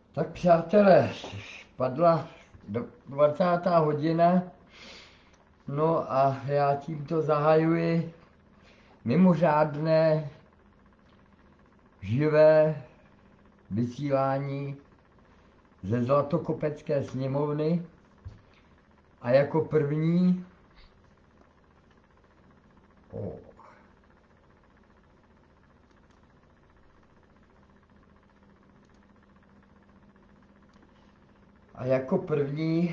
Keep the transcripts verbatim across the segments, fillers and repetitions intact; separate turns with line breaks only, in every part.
Tak přátelé, padla dvacátá hodina, no a já tímto zahajuji mimořádné živé vysílání ze Zlatokopecké sněmovny a jako první oh, a jako první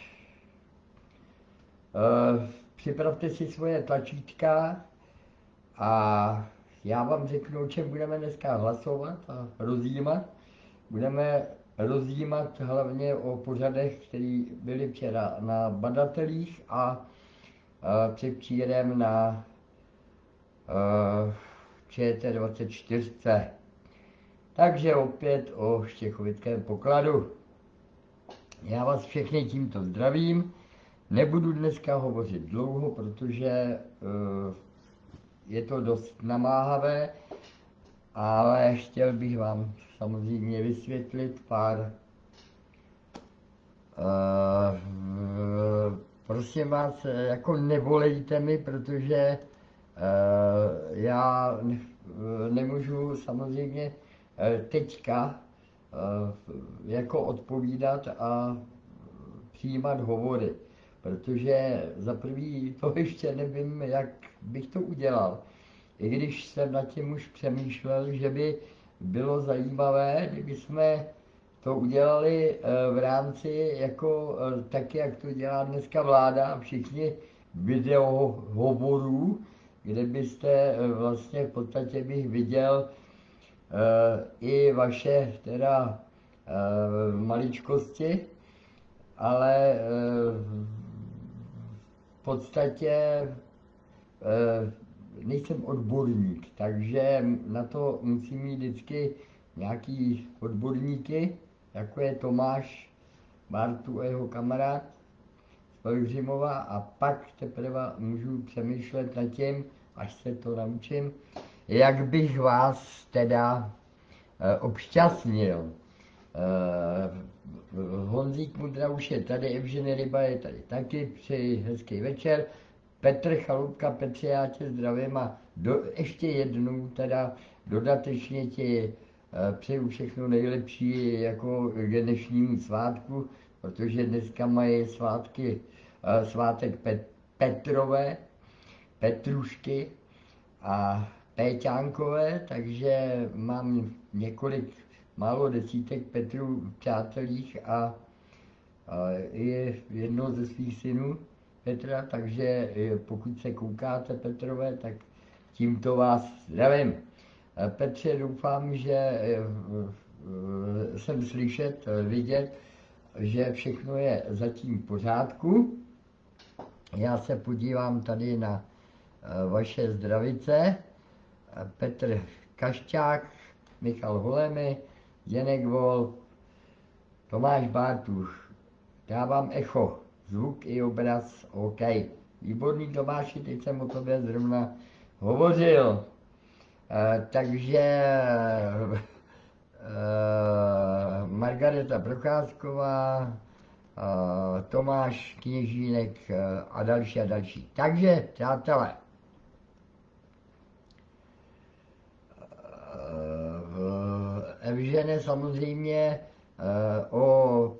uh, připravte si svoje tlačítka a já vám řeknu, o čem budeme dneska hlasovat a rozjímat. Budeme rozjímat hlavně o pořadech, které byly včera na Badatelích a, a předvčírem na Č T dvacet čtyři. Takže opět o štěchovickém pokladu. Já vás všechny tímto zdravím. Nebudu dneska hovořit dlouho, protože uh, je to dost namáhavé, ale chtěl bych vám samozřejmě vysvětlit pár uh, prosím vás, jako nevolejte mi, protože uh, já nemůžu samozřejmě teďka uh, jako odpovídat a přijímat hovory, protože za prvý to ještě nevím, jak bych to udělal. I když jsem nad tím už přemýšlel, že by bylo zajímavé, kdyby jsme to udělali v rámci jako tak, jak to dělá dneska vláda, všichni videohovorů, kde byste vlastně v podstatě bych viděl i vaše teda maličkosti, ale v podstatě nejsem odborník, takže na to musím mít vždycky nějaký odborníky, jako je Tomáš Bartu a jeho kamarád z Pelhřimova, a pak teprve můžu přemýšlet nad tím, až se to naučím, jak bych vás teda eh, obšťastnil. Eh, Honzík Mudra už je tady, Evženy Ryba je tady taky, přeji hezký večer. Petr Chalupka, Petře, já tě zdravím a do, ještě jednou teda dodatečně ti eh, přeju všechno nejlepší jako k dnešnímu svátku, protože dneska mají svátky, eh, svátek Pet, Petrové, Petrušky a Péťánkové, takže mám několik málo desítek Petrů v přátelích a, a je jedno ze svých synů Petra, takže pokud se koukáte Petrové, tak tímto vás zdravím. Petře, doufám, že jsem slyšet, vidět, že všechno je zatím v pořádku. Já se podívám tady na vaše zdravice. Petr Kašťák, Michal Holemy, Děnek Wolf, Tomáš Bartuš. Dávám echo, zvuk i obraz, OK. Výborný Tomáši, teď jsem o tobě zrovna hovořil. E, takže e, Margareta Procházková, e, Tomáš Kněžínek e, a další a další. Takže, přátelé, Evžene samozřejmě o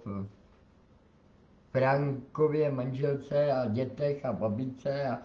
Frankově manželce a dětech a babičce a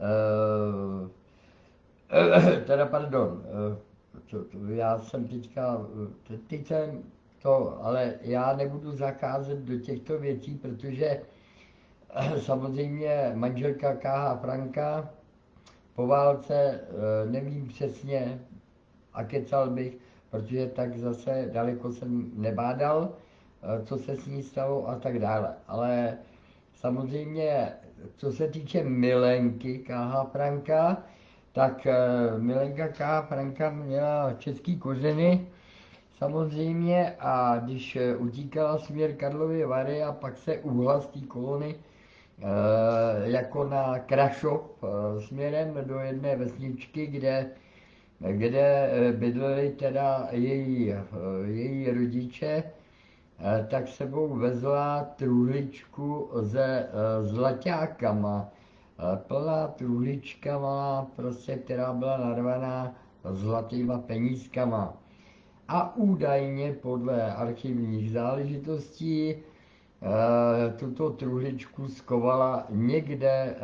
teda pardon, to, to, já jsem teďka, teď jsem to, ale já nebudu zacházet do těchto věcí, protože samozřejmě manželka K H Franka po válce nevím přesně a kecal bych, protože tak zase daleko jsem nebádal, co se s ní stalo a tak dále. Ale samozřejmě, co se týče milenky K H Franka, tak milenka K H Franka měla český kořeny samozřejmě, a když utíkala směr Karlovy Vary a pak se uhla z té kolony jako na Krašov směrem do jedné vesničky, kde kde bydleli teda její, její rodiče tak sebou vezla truhličku se zlaťákama. Plná truhlička malá, prostě, která byla narvaná zlatýma penízkama. A údajně podle archivních záležitostí tuto truhličku skovala někde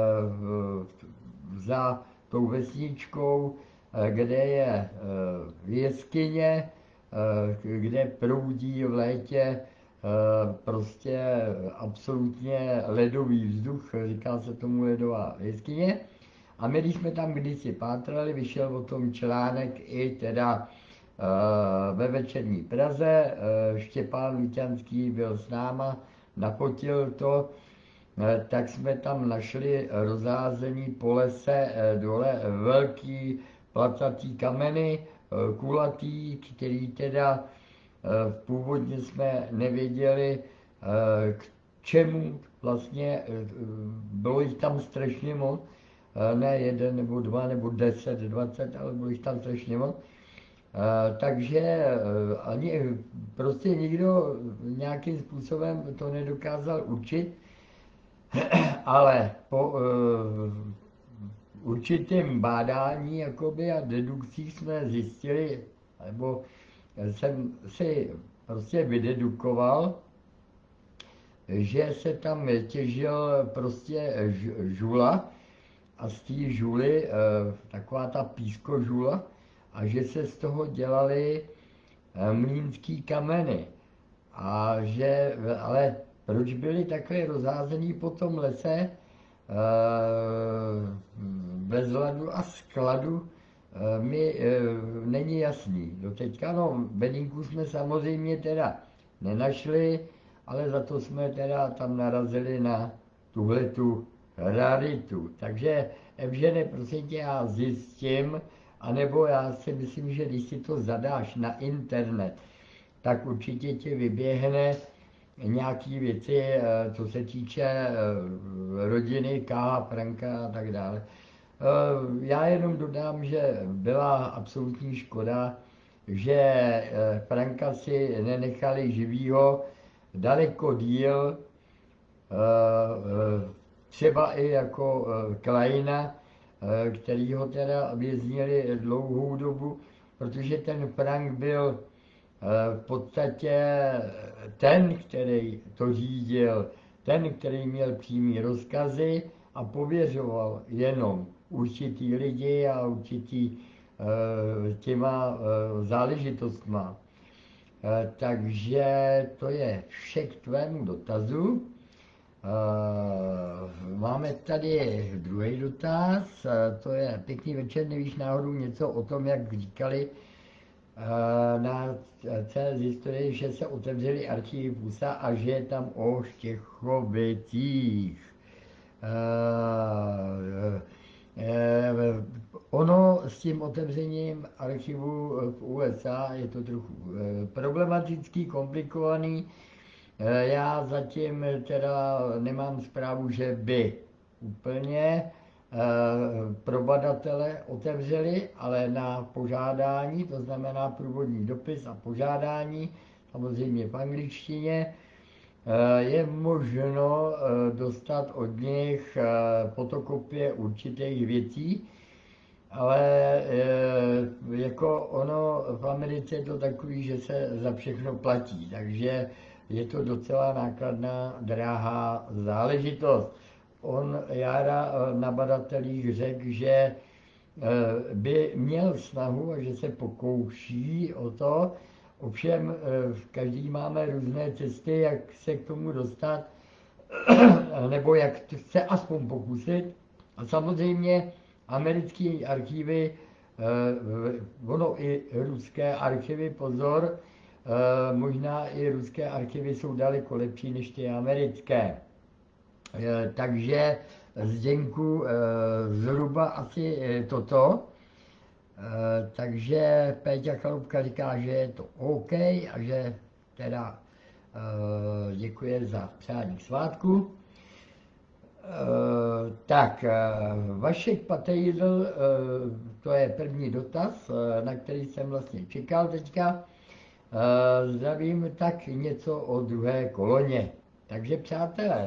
za tou vesničkou, kde je jeskyně, kde proudí v létě prostě absolutně ledový vzduch, říká se tomu ledová jeskyně. A my, když jsme tam kdysi pátrali, vyšel o tom článek i teda ve Večerní Praze, Štěpán Víťanský byl s náma, nafotil to, tak jsme tam našli rozházený po lese dole velký placatý kameny, kulatý, který teda původně jsme nevěděli, k čemu vlastně, bylo jich tam strašně moc, ne jeden nebo dva nebo deset, dvacet, ale bylo jich tam strašně moc. Takže ani prostě nikdo nějakým způsobem to nedokázal určit, ale po uh, určitém bádání jakoby a dedukcích jsme zjistili, nebo jsem si prostě vydedukoval, že se tam těžil prostě žula a z té žuly, uh, taková ta pískožula, a že se z toho dělaly mlýnský kameny. A že, ale proč byly takhle rozházený po tom lese bez hladu a skladu, mi není jasný. Do teďka, no, bedínku jsme samozřejmě teda nenašli, ale za to jsme teda tam narazili na tuhletu raritu. Takže, Evžene, prosím tě, já zjistím, anebo já si myslím, že když si to zadáš na internet, tak určitě ti vyběhne nějaké věci, co se týče rodiny K. Franka a tak dále. Já jenom dodám, že byla absolutní škoda, že Franka si nenechali živýho daleko díl, třeba i jako Kleina, který ho teda věznili dlouhou dobu, protože ten Frank byl v podstatě ten, který to řídil, ten, který měl přímý rozkazy a pověřoval jenom určitý lidi a určitý těma záležitostma. Takže to je vše k tvému dotazu. Uh, máme tady druhý dotaz, uh, to je pěkný večer, nevíš náhodou něco o tom, jak říkali uh, na celé historii, že se otevřely archivy Pusa a že je tam o Štěchovicích. Uh, uh, uh, ono s tím otevřením archivu v U S A je to trochu uh, problematický, komplikovaný. Já zatím teda nemám zprávu, že by úplně pro badatele otevřeli, ale na požádání, to znamená průvodní dopis a požádání, samozřejmě v angličtině, je možno dostat od nich fotokopie určitých věcí, ale jako ono v Americe je to takový, že se za všechno platí, takže je to docela nákladná, drahá záležitost. On Jára na badatelích řekl, že by měl snahu a že se pokouší o to, ovšem každý máme různé cesty, jak se k tomu dostat, nebo jak se aspoň pokusit. A samozřejmě americké archivy, ono i ruské archivy, pozor, Uh, možná i ruské archivy jsou daleko lepší než ty americké. Uh, takže Zdeňku, uh, zhruba asi toto. Uh, takže Péťa Chalupka říká, že je to OK a že teda uh, děkuje za přání svátku. Uh, tak, uh, Vašek Patejdl, uh, to je první dotaz, uh, na který jsem vlastně čekal teďka. zdravím tak něco o druhé koloně. Takže přátelé,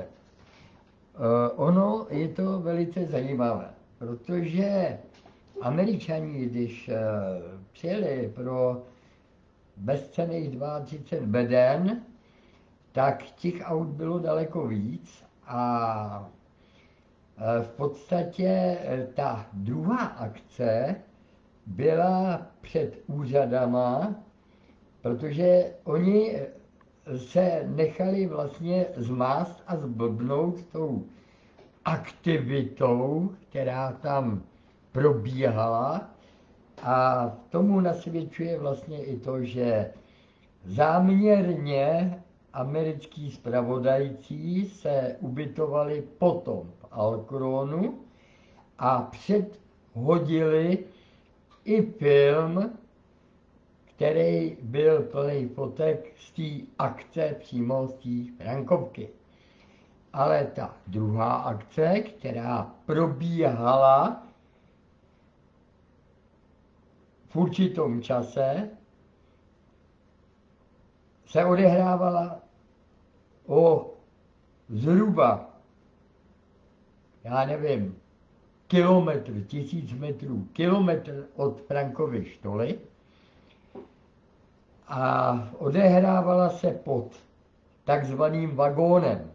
ono je to velice zajímavé, protože Američani, když přijeli pro bezcenných třicet dva beden, tak těch aut bylo daleko víc a v podstatě ta druhá akce byla před úřadama, protože oni se nechali vlastně zmást a zblbnout tou aktivitou, která tam probíhala, a tomu nasvědčuje vlastně i to, že záměrně americký zpravodajci se ubytovali potom v Alcronu a předhodili i film, který byl plný fotek z té akce přímo z té Frankovky. Ale ta druhá akce, která probíhala v určitom čase, se odehrávala o zhruba, já nevím, kilometr, tisíc metrů, kilometr od Frankovy štoly a odehrávala se pod takzvaným vagónem.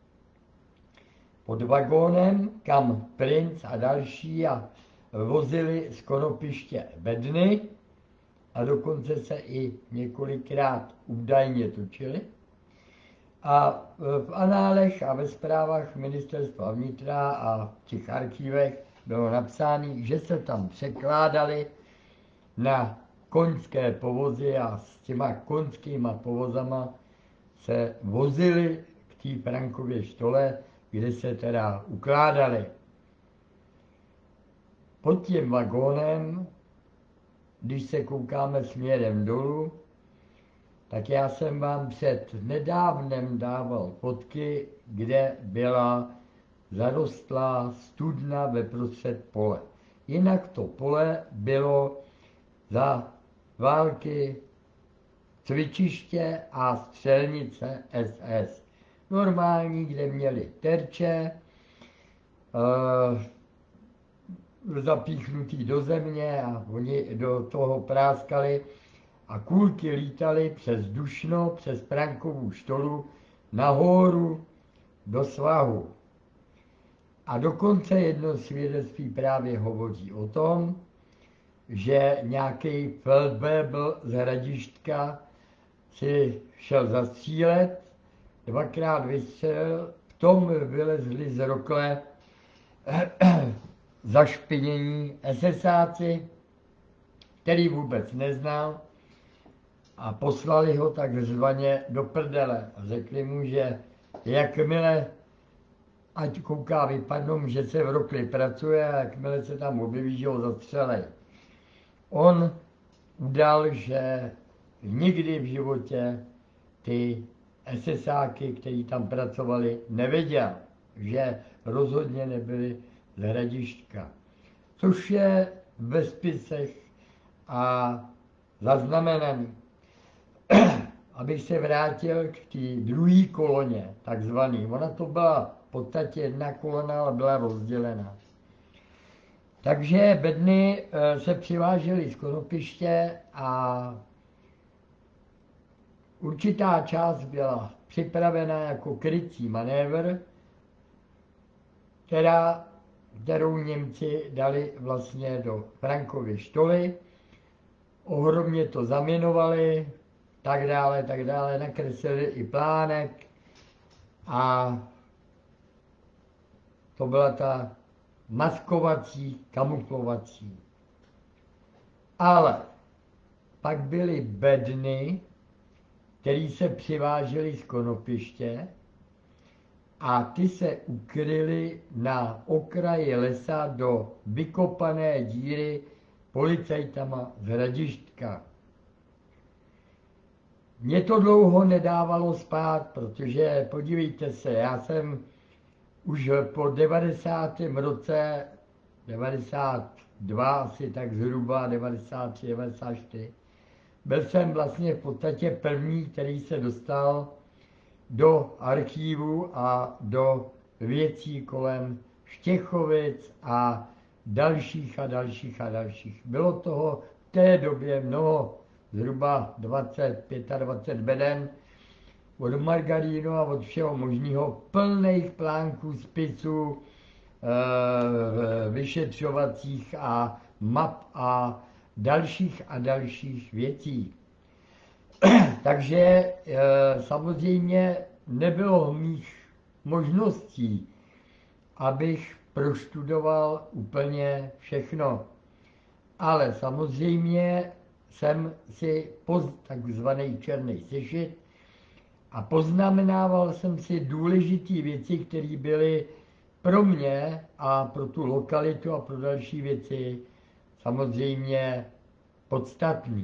Pod vagónem, kam princ a další a vozili z konopiště bedny a dokonce se i několikrát údajně točili. A v análech a ve zprávách ministerstva vnitra a v těch archívech bylo napsáno, že se tam překládali na koňské povozy a s těma koňskýma povozama se vozili k té Frankově štole, kde se teda ukládali. Pod tím vagónem, když se koukáme směrem dolů, tak já jsem vám před nedávnem dával fotky, kde byla zarostlá studna ve prostřed pole. Jinak to pole bylo za války cvičiště a střelnice S S. Normální, kde měli terče, e, zapíchnutý do země a oni do toho práskali a kulky lítaly přes Dušno, přes Frankovu štolu nahoru do svahu. A dokonce jedno svědectví právě hovoří o tom, že nějaký feldwebel z Hradišťka si šel zastřílet, dvakrát vystřelil, v tom vylezli z rokle zašpinění esesáci, který vůbec neznal, a poslali ho takzvaně do prdele a řekli mu, že jakmile, ať kouká vypadnou, že se v rokli pracuje a jakmile se tam objeví, že ho zastřelej. On udal, že nikdy v životě ty esesáky, kteří tam pracovali, nevěděl, že rozhodně nebyli z Hradišťka. Což je ve spisech a zaznamenaný. Abych se vrátil k té druhé koloně, takzvaný. Ona to byla v podstatě jedna kolona, ale byla rozdělená. Takže bedny se přivážely z konopiště a určitá část byla připravena jako krycí manévr, která, kterou Němci dali vlastně do Frankovy štoly. Ohromně to zaminovali, tak dále, tak dále, nakreslili i plánek a to byla ta maskovací, kamuflovací. Ale pak byly bedny, které se přivážely z konopiště a ty se ukryly na okraji lesa do vykopané díry policajtama z Hradišťka. Mě to dlouho nedávalo spát, protože podívejte se, já jsem už po devadesátém roce, devadesát dva asi tak zhruba, devadesát tři, devadesát čtyři, byl jsem vlastně v podstatě první, který se dostal do archívu a do věcí kolem Štěchovic a dalších a dalších a dalších. Bylo toho v té době mnoho, zhruba dvacet, dvacet pět beden, od margarínu a od všeho možného, plných plánků, spisů, e, vyšetřovacích a map a dalších a dalších věcí. Takže e, samozřejmě nebylo mých možností, abych prostudoval úplně všechno. Ale samozřejmě jsem si poz, takzvaný černý sešit a poznamenával jsem si důležité věci, které byly pro mě a pro tu lokalitu a pro další věci samozřejmě podstatné.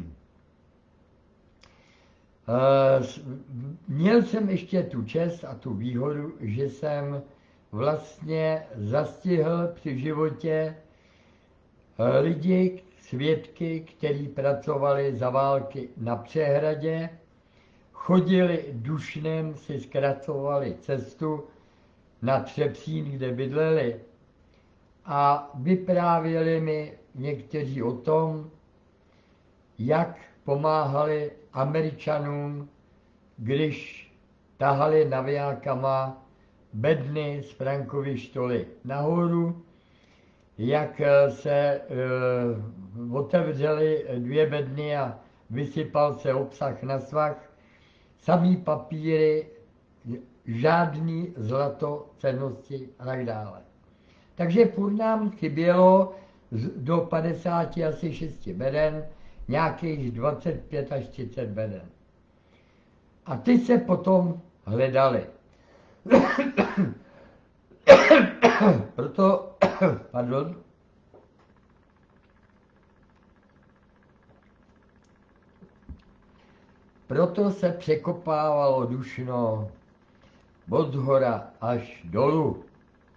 Měl jsem ještě tu čest a tu výhodu, že jsem vlastně zastihl při životě lidi, svědky, kteří pracovali za války na přehradě, chodili Dušnem, si zkracovali cestu na Třepsín, kde bydleli, a vyprávěli mi někteří o tom, jak pomáhali Američanům, když tahali navijákama bedny z Frankovy štoly nahoru, jak se e, otevřely dvě bedny a vysypal se obsah na svah, samý papíry, žádný zlato, cennosti a tak dále. Takže furt nám chybělo do padesáti asi šesti beden nějakých dvacet pět až třicet beden. A ty se potom hledaly. Proto, pardon, proto se překopávalo Dušno od shora až dolů.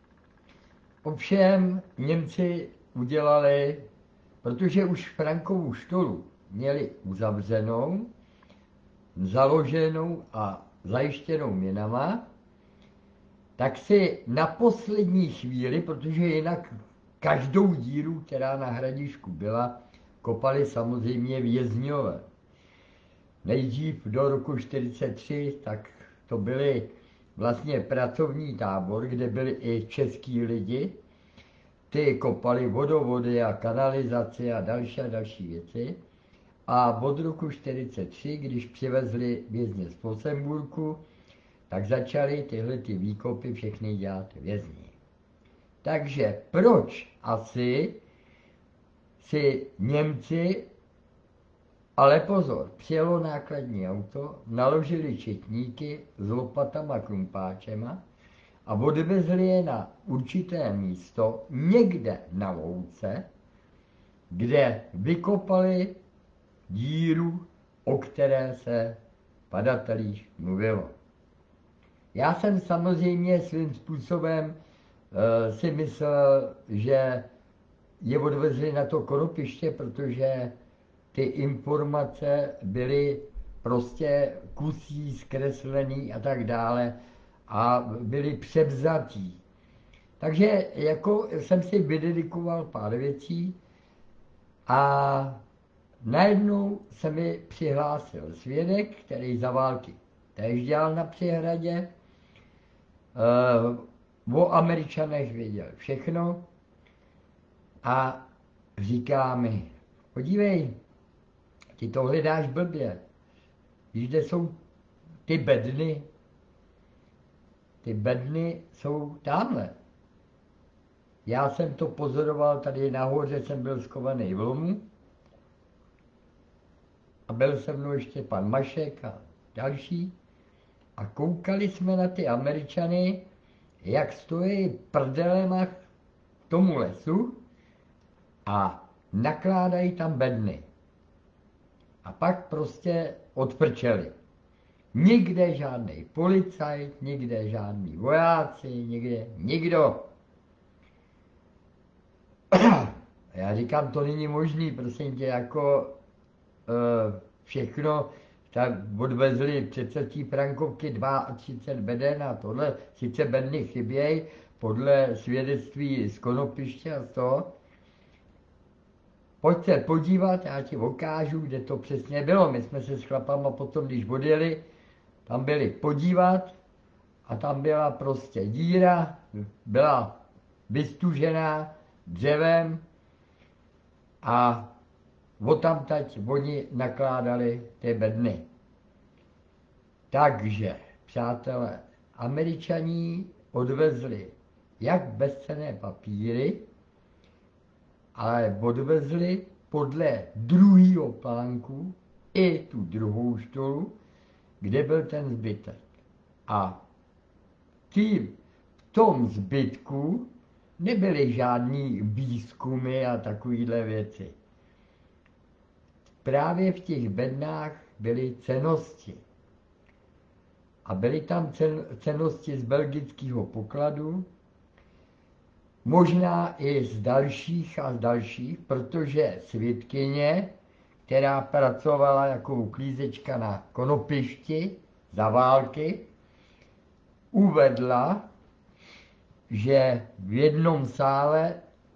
Ovšem Němci udělali, protože už Frankovu štolu měli uzavřenou, založenou a zajištěnou minama, tak si na poslední chvíli, protože jinak každou díru, která na Hradišku byla, kopali samozřejmě vězňové. Nejdřív do roku čtyřicet tři, tak to byly vlastně pracovní tábor, kde byli i český lidi. Ty kopali vodovody a kanalizaci a další a další věci. A od roku čtyřicet tři, když přivezli vězně z Posemburku, tak začali tyhle ty výkopy všechny dělat vězni. Takže proč asi si Němci, ale pozor, přijelo nákladní auto, naložili četníky s lopatama, krumpáčema a odvezli je na určité místo někde na louce, kde vykopali díru, o které se v padatelích mluvilo. Já jsem samozřejmě svým způsobem e, si myslel, že je odvezli na to konopiště, protože ty informace byly prostě kusí, zkreslený a tak dále a byly převzatý. Takže jako jsem si vydedikoval pár věcí a najednou se mi přihlásil svědek, který za války též dělal na Přehradě. O Američanech věděl všechno a říká mi, podívej, ty to hledáš blbě, víš, kde jsou ty bedny? Ty bedny jsou tamhle. Já jsem to pozoroval tady nahoře, jsem byl skovaný v lomu a byl se mnou ještě pan Mašek a další a koukali jsme na ty Američany, jak stojí prdelema k tomu lesu a nakládají tam bedny. A pak prostě odprčeli. Nikde žádný policajt, nikde žádný vojáci, nikde nikdo. Já říkám, to není možný, prosím tě, jako uh, všechno, tak odvezli přece tí Frankovky třicet dva beden a tohle, sice bedny chybějí, podle svědectví z Konopiště a z toho. Pojď se podívat, já ti ukážu, kde to přesně bylo. My jsme se s chlapama potom, když odjeli, tam byli podívat a tam byla prostě díra, byla vystužená dřevem a odtamtať oni nakládali ty bedny. Takže, přátelé, Američaní odvezli jak bezcenné papíry, ale odvezli podle druhého plánku i tu druhou štolu, kde byl ten zbytek. A tím, v tom zbytku nebyly žádný výzkumy a takovéhle věci. Právě v těch bednách byly cennosti. A byly tam cennosti z belgického pokladu, možná i z dalších a z dalších, protože svědkyně, která pracovala jako uklízečka na Konopišti za války, uvedla, že v jednom sále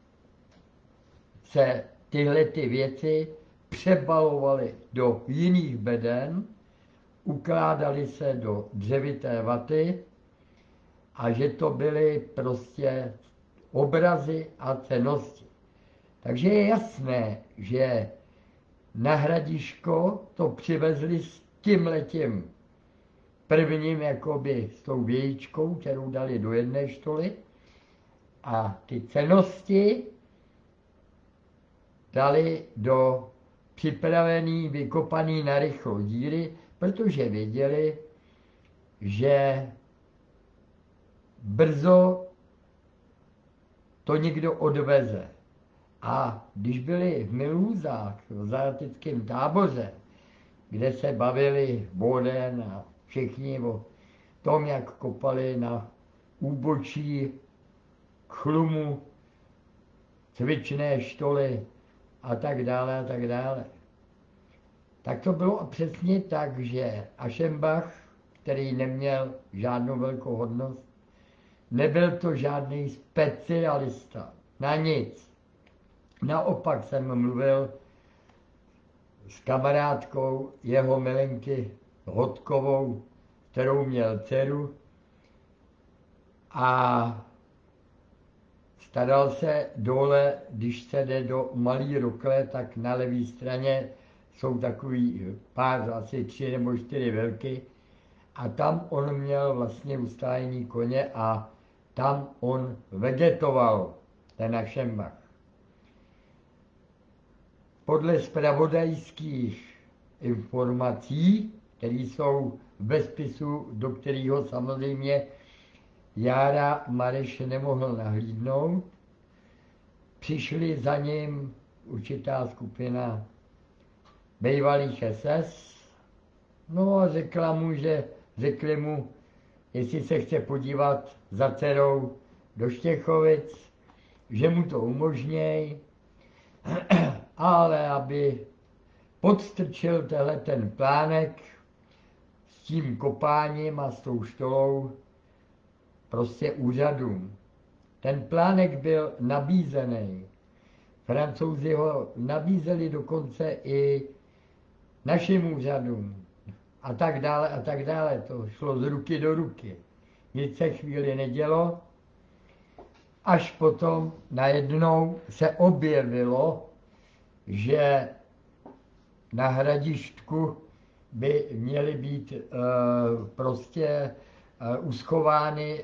se tyhle ty věci přebalovaly do jiných beden, ukládaly se do dřevité vaty a že to byly prostě obrazy a cennosti. Takže je jasné, že na Hradiško to přivezli s tímhletím prvním, jakoby s tou vějičkou, kterou dali do jedné štoly, a ty cennosti dali do připravený, vykopaný na rychlo díry, protože věděli, že brzo to někdo odveze. A když byli v Milúzách, v zajateckém táboře, kde se bavili Boden a všichni o tom, jak kopali na úbočí chlumu, cvičné štoly a tak dále a tak dále. Tak to bylo přesně tak, že Aschenbach, který neměl žádnou velkou hodnost, nebyl to žádný specialista na nic. Naopak jsem mluvil s kamarádkou jeho milenky Hodkovou, kterou měl dceru, a staral se dole, když se jde do Malý Rokle, tak na levé straně jsou takový pár, asi tři nebo čtyři velky, a tam on měl vlastně ustájení koně a tam on vegetoval, ten Aschenbach. Podle zpravodajských informací, které jsou ve spisu, do kterého samozřejmě Jára Mareš nemohl nahlídnout, přišli za ním určitá skupina bývalých es es, no a řekla mu, že, řekli mu, jestli se chce podívat za dcerou do Štěchovic, že mu to umožněj, ale aby podstrčil tenhle ten plánek s tím kopáním a s tou štolou prostě úřadům. Ten plánek byl nabízený. Francouzi ho nabízeli dokonce i našim úřadům. A tak dále, a tak dále. To šlo z ruky do ruky. Nic se chvíli nedělo, až potom najednou se objevilo, že na Hradištku by měly být e, prostě e, uschovány e,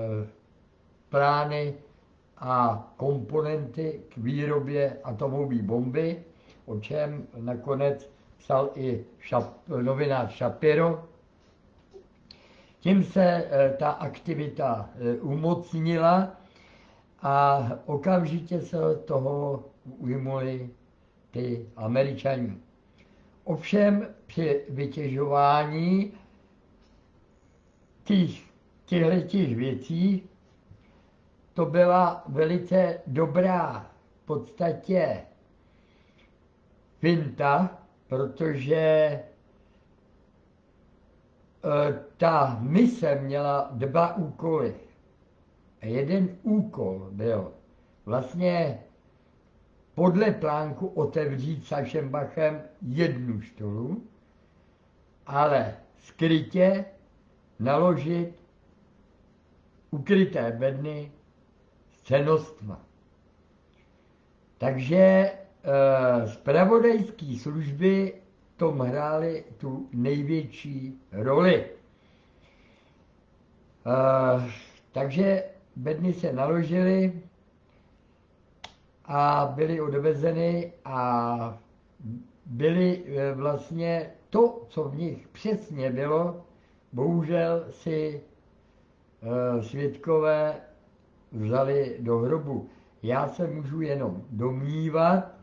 plány a komponenty k výrobě atomové bomby, o čem nakonec psal i šap, novinář Shapiro. Tím se e, ta aktivita e, umocnila a okamžitě se toho ujmuli ty Američani. Ovšem při vytěžování těchto věcí to byla velice dobrá v podstatě finta, protože ta mise měla dva úkoly. Jeden úkol byl vlastně podle plánku otevřít s Aschenbachem jednu štolu, ale skrytě naložit ukryté bedny s cennostma. Takže e, zpravodajské služby v tom hrály tu největší roli. E, takže bedny se naložily a byly odvezeny a byly e, vlastně to, co v nich přesně bylo, bohužel si e, svědkové vzali do hrobu. Já se můžu jenom domnívat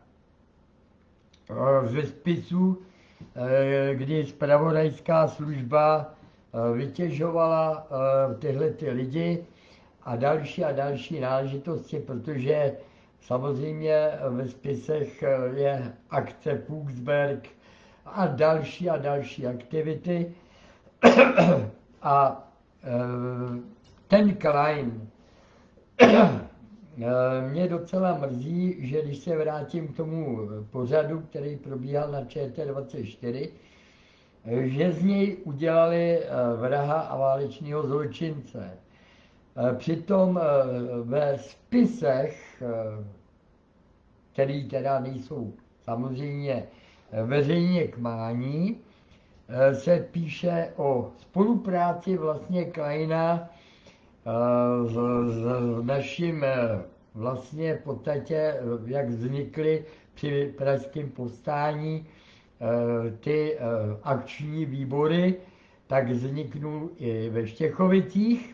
ze spisu, kdy zpravodajská služba vytěžovala tyhle ty lidi a další a další náležitosti, protože samozřejmě ve spisech je akce Fuchsberg a další a další aktivity. A ten Klein mě docela mrzí, že když se vrátím k tomu pořadu, který probíhal na Č T dvacet čtyři, že z něj udělali vraha a válečného zločince. Přitom ve spisech, který teda nejsou samozřejmě veřejně k mání, se píše o spolupráci vlastně Kleina s, s naším vlastně v podstatě, jak vznikly při pražském povstání ty akční výbory, tak vzniknul i ve Štěchovicích.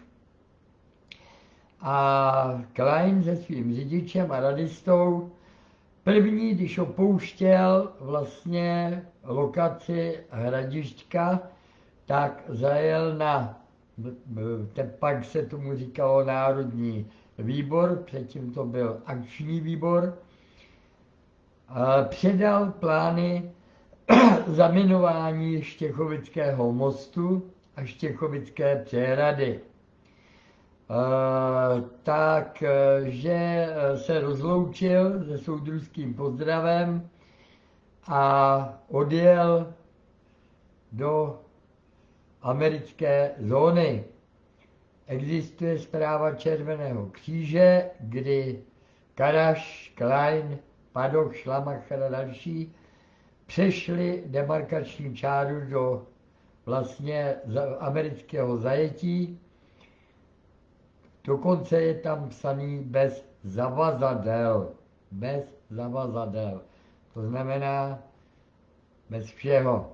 A Klein se svým řidičem a radistou první, když opouštěl vlastně lokaci Hradišťka, tak zajel na, pak se tomu říkalo Národní výbor, předtím to byl akční výbor, předal plány zaminování Štěchovického mostu a Štěchovické přehrady. Takže se rozloučil se soudružským pozdravem a odjel do americké zóny. Existuje zpráva Červeného kříže, kdy Karaš, Klein, Padoch, Schlamacher a další přešli demarkační čáru do vlastně amerického zajetí. Dokonce je tam psaný bez zavazadel. Bez zavazadel. To znamená bez všeho.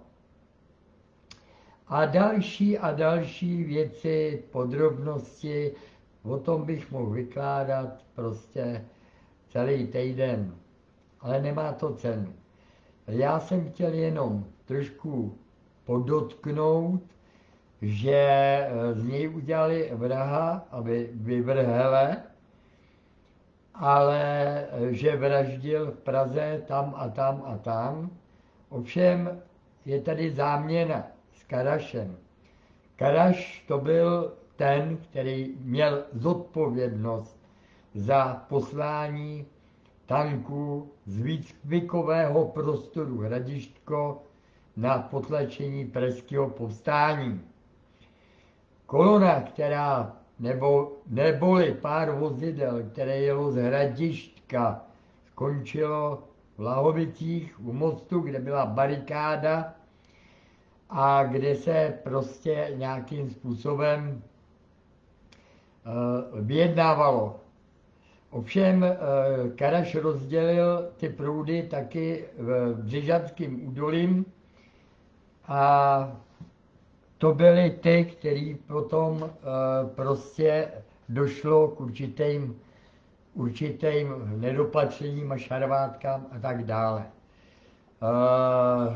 A další a další věci, podrobnosti, o tom bych mohl vykládat prostě celý týden. Ale nemá to cenu. Já jsem chtěl jenom trošku podotknout, že z něj udělali vraha, aby vyvrhele, ale že vraždil v Praze tam a tam a tam. Ovšem je tady záměna s Karašem. Karaš to byl ten, který měl zodpovědnost za poslání tanků z výcvikového prostoru Hradištko na potlačení pražského povstání. Kolona, která, nebo, neboli pár vozidel, které jelo z Hradišťka, skončilo v Lahovicích u mostu, kde byla barikáda a kde se prostě nějakým způsobem uh, vyjednávalo. Ovšem uh, Karaš rozdělil ty proudy taky v Břežanským údolím a to byly ty, který potom uh, prostě došlo k určitým, určitým nedopatřením a šarvátkám a tak dále. Uh,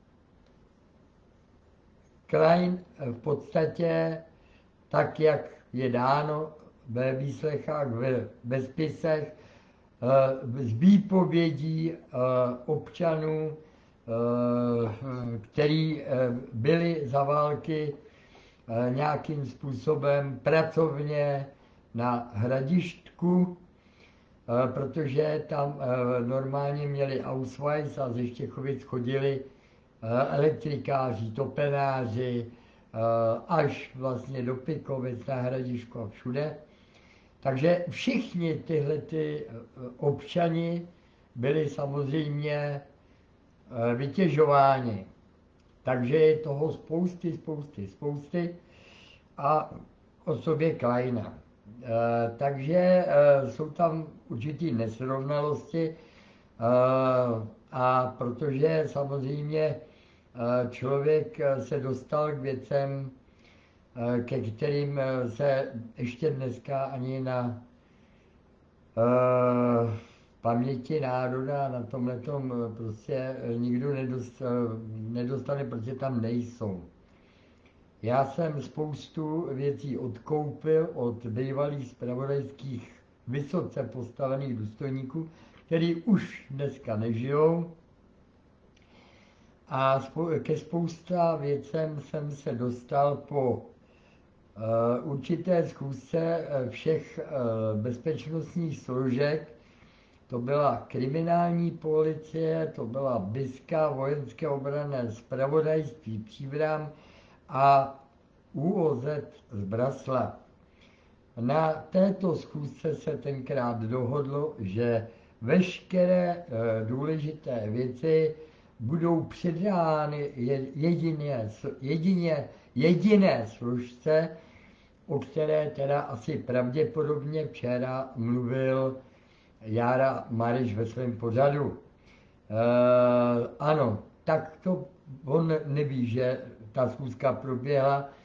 Klein v podstatě, tak jak je dáno ve výslechách, ve, ve spisech, uh, z výpovědí uh, občanů který byli za války nějakým způsobem pracovně na Hradištku, protože tam normálně měli Ausweis a ze Štěchovic chodili elektrikáři, topenáři, až vlastně do Pikovic, na Hradišku a všude. Takže všichni tyhle ty občani byli samozřejmě vytěžováni. Takže je toho spousty, spousty, spousty a osobě Kleina. Takže jsou tam určitý nesrovnalosti a protože samozřejmě člověk se dostal k věcem, ke kterým se ještě dneska ani na uh, paměti národa, na tomhletom prostě nikdo nedostane, protože tam nejsou. Já jsem spoustu věcí odkoupil od bývalých zpravodajských vysoce postavených důstojníků, kteří už dneska nežijou. A ke spousta věcem jsem se dostal po Uh, určité schůzce všech uh, bezpečnostních složek. To byla kriminální policie, to byla BISka, vojenské obranné zpravodajství Příbram a ÚOZ z Brasla. Na této schůzce se tenkrát dohodlo, že veškeré uh, důležité věci budou předány jedině, jedině, jediné složce, o které teda asi pravděpodobně včera mluvil Jára Mariš ve svém pořadu. E, ano, tak to on neví, že ta schůzka proběhla. E,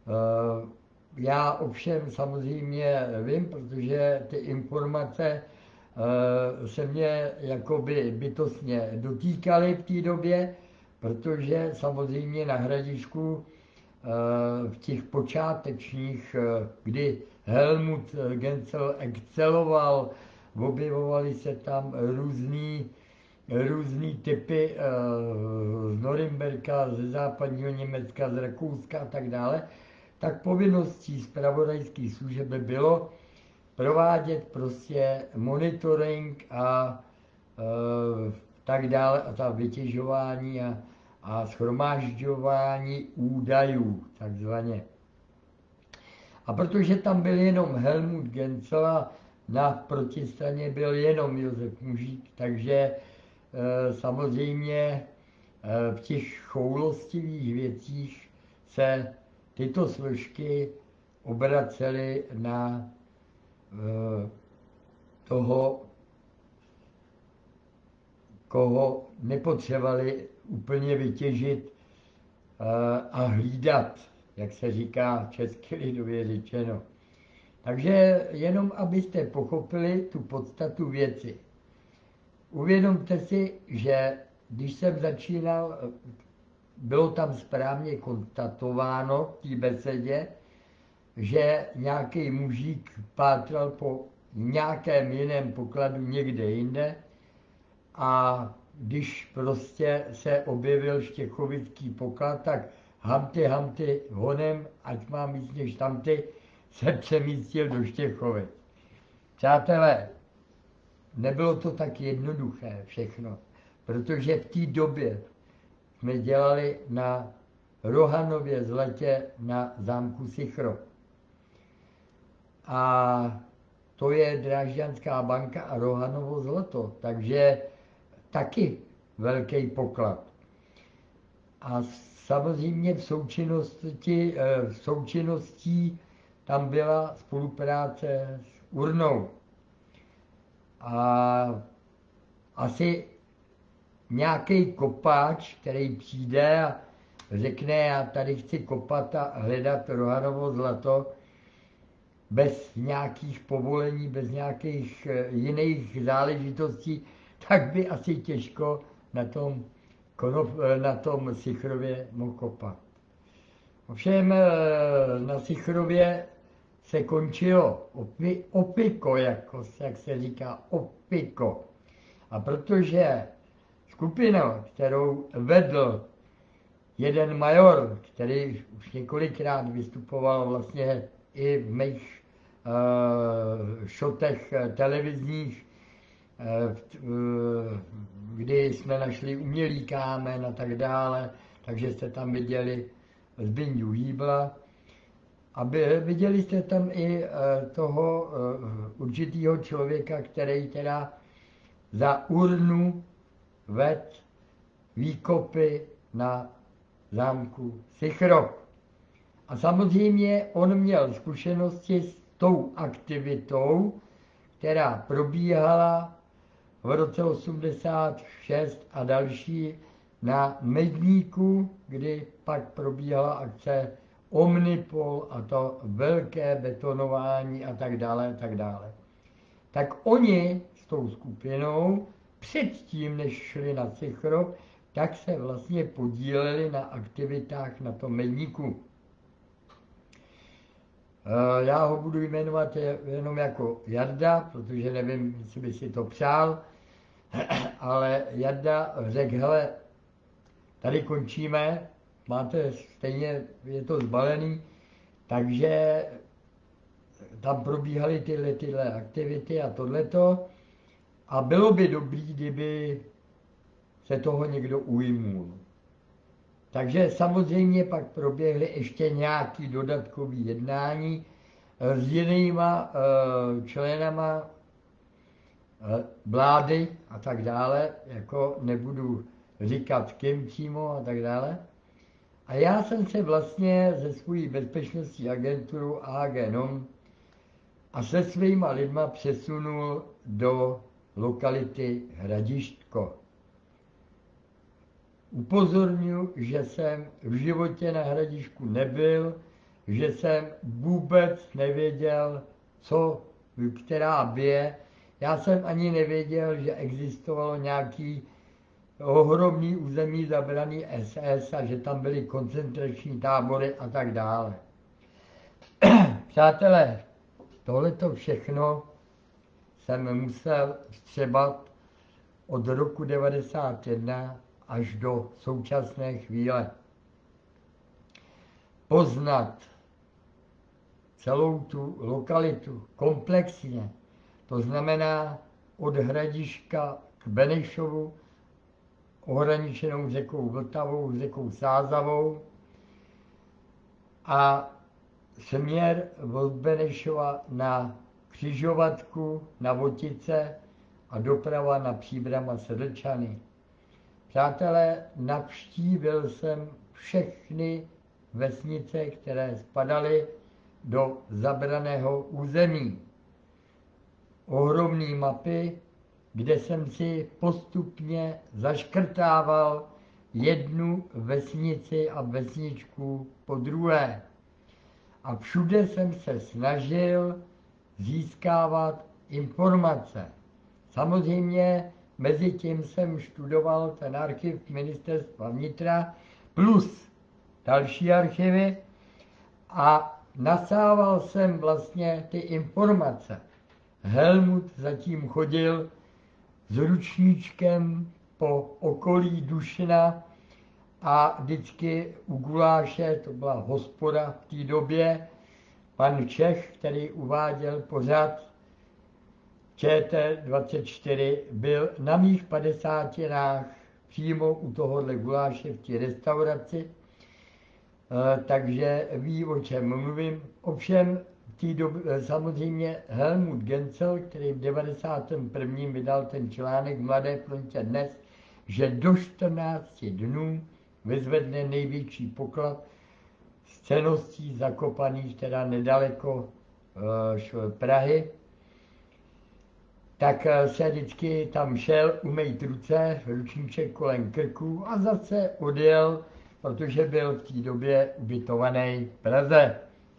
já ovšem samozřejmě vím, protože ty informace e, se mě jakoby bytostně dotýkaly v té době, protože samozřejmě na Hradišku v těch počátečních, kdy Helmut Gensel exceloval, objevovaly se tam různý, různý typy z Norimberka, ze západního Německa, z Rakouska a tak dále, tak povinností zpravodajských služeb bylo provádět prostě monitoring a tak dále a ta vytěžování a a shromážďování údajů, takzvaně. A protože tam byl jenom Helmut Gensel a na protistraně byl jenom Josef Mužík, takže e, samozřejmě e, v těch choulostivých věcích se tyto složky obracely na e, toho, koho nepotřebovali úplně vytěžit a hlídat, jak se říká česky lidově řečeno. Takže jenom abyste pochopili tu podstatu věci. Uvědomte si, že když jsem začínal, bylo tam správně konstatováno v té besedě, že nějaký mužík pátral po nějakém jiném pokladu někde jinde a když prostě se objevil štěchovický poklad, tak hamty, hamty honem, ať mám víc než tamty, se přemístil do Štěchovic. Přátelé, nebylo to tak jednoduché všechno, protože v té době jsme dělali na Rohanově zlatě na zámku Sichro. A to je Drážďanská banka a Rohanovo zlato, takže taky velký poklad. A samozřejmě v součinnosti, v součinností tam byla spolupráce s Urnou. A asi nějaký kopáč, který přijde a řekne, já tady chci kopat a hledat Rohanovo zlato, bez nějakých povolení, bez nějakých jiných záležitostí, tak by asi těžko na tom, konop, na tom Sichrově mohl kopat. Ovšem na Sichrově se končilo opi, opiko, jako, jak se říká, opiko. A protože skupina, kterou vedl jeden major, který už několikrát vystupoval vlastně i v mých uh, šotech televizních, uh, kdy jsme našli umělý kámen a tak dále, takže jste tam viděli Zbyňu Hýbla. A by, viděli jste tam i uh, toho uh, určitýho člověka, který teda za urnu vedl výkopy na zámku Sichrov. A samozřejmě on měl zkušenosti s tou aktivitou, která probíhala v roce osmdesát šest a další na Medníku, kdy pak probíhala akce Omnipol a to velké betonování a tak dále, a tak dále. Tak oni s tou skupinou předtím, než šli na Sichrov, tak se vlastně podíleli na aktivitách na tom Medníku. Já ho budu jmenovat jenom jako Jarda, protože nevím, jestli by si to přál, ale Jarda řekl, hele, tady končíme, máte stejně, je to zbalený, takže tam probíhaly tyhle, tyhle aktivity a tohleto a bylo by dobrý, kdyby se toho někdo ujmul. Takže samozřejmě pak proběhly ještě nějaké dodatkové jednání s jinýma uh, členama uh, vlády a tak dále, jako nebudu říkat kým přímo a tak dále. A já jsem se vlastně ze svojí bezpečnostní agenturu A G N O M a se svýma lidma přesunul do lokality Hradištko. Upozorňuji, že jsem v životě na Hradišku nebyl, že jsem vůbec nevěděl, co, která bije. Já jsem ani nevěděl, že existovalo nějaký ohromný území zabraný S S a že tam byly koncentrační tábory a tak dále. Přátelé, tohleto všechno jsem musel vstřebat od roku devadesát jedna až do současné chvíle. Poznat celou tu lokalitu komplexně, to znamená od Hradiška k Benešovu, ohraničenou řekou Vltavou, řekou Sázavou a směr od Benešova na křižovatku, na Votice a doprava na Příbram a Sedlčany. Přátelé, navštívil jsem všechny vesnice, které spadaly do zabraného území. Ohromné mapy, kde jsem si postupně zaškrtával jednu vesnici a vesničku po druhé. A všude jsem se snažil získávat informace. Samozřejmě mezi tím jsem studoval ten archiv Ministerstva vnitra plus další archivy a nasával jsem vlastně ty informace. Helmut zatím chodil s ručníčkem po okolí Dušina a vždycky u guláše, to byla hospoda v té době, pan Čech, který uváděl pořad Č T dvacet čtyři, byl na mých padesátinách přímo u tohohle guláše v té restauraci, takže ví, o čem mluvím. Ovšem, v té době samozřejmě Helmut Gencel, který v devadesátém prvním vydal ten článek v Mladé frontě Dnes, že do čtrnácti dnů vyzvedne největší poklad z cenností zakopaných teda nedaleko uh, Prahy, tak se vždycky tam šel umýt ruce, ručníček kolem krku a zase odjel, protože byl v té době ubytovaný v Praze.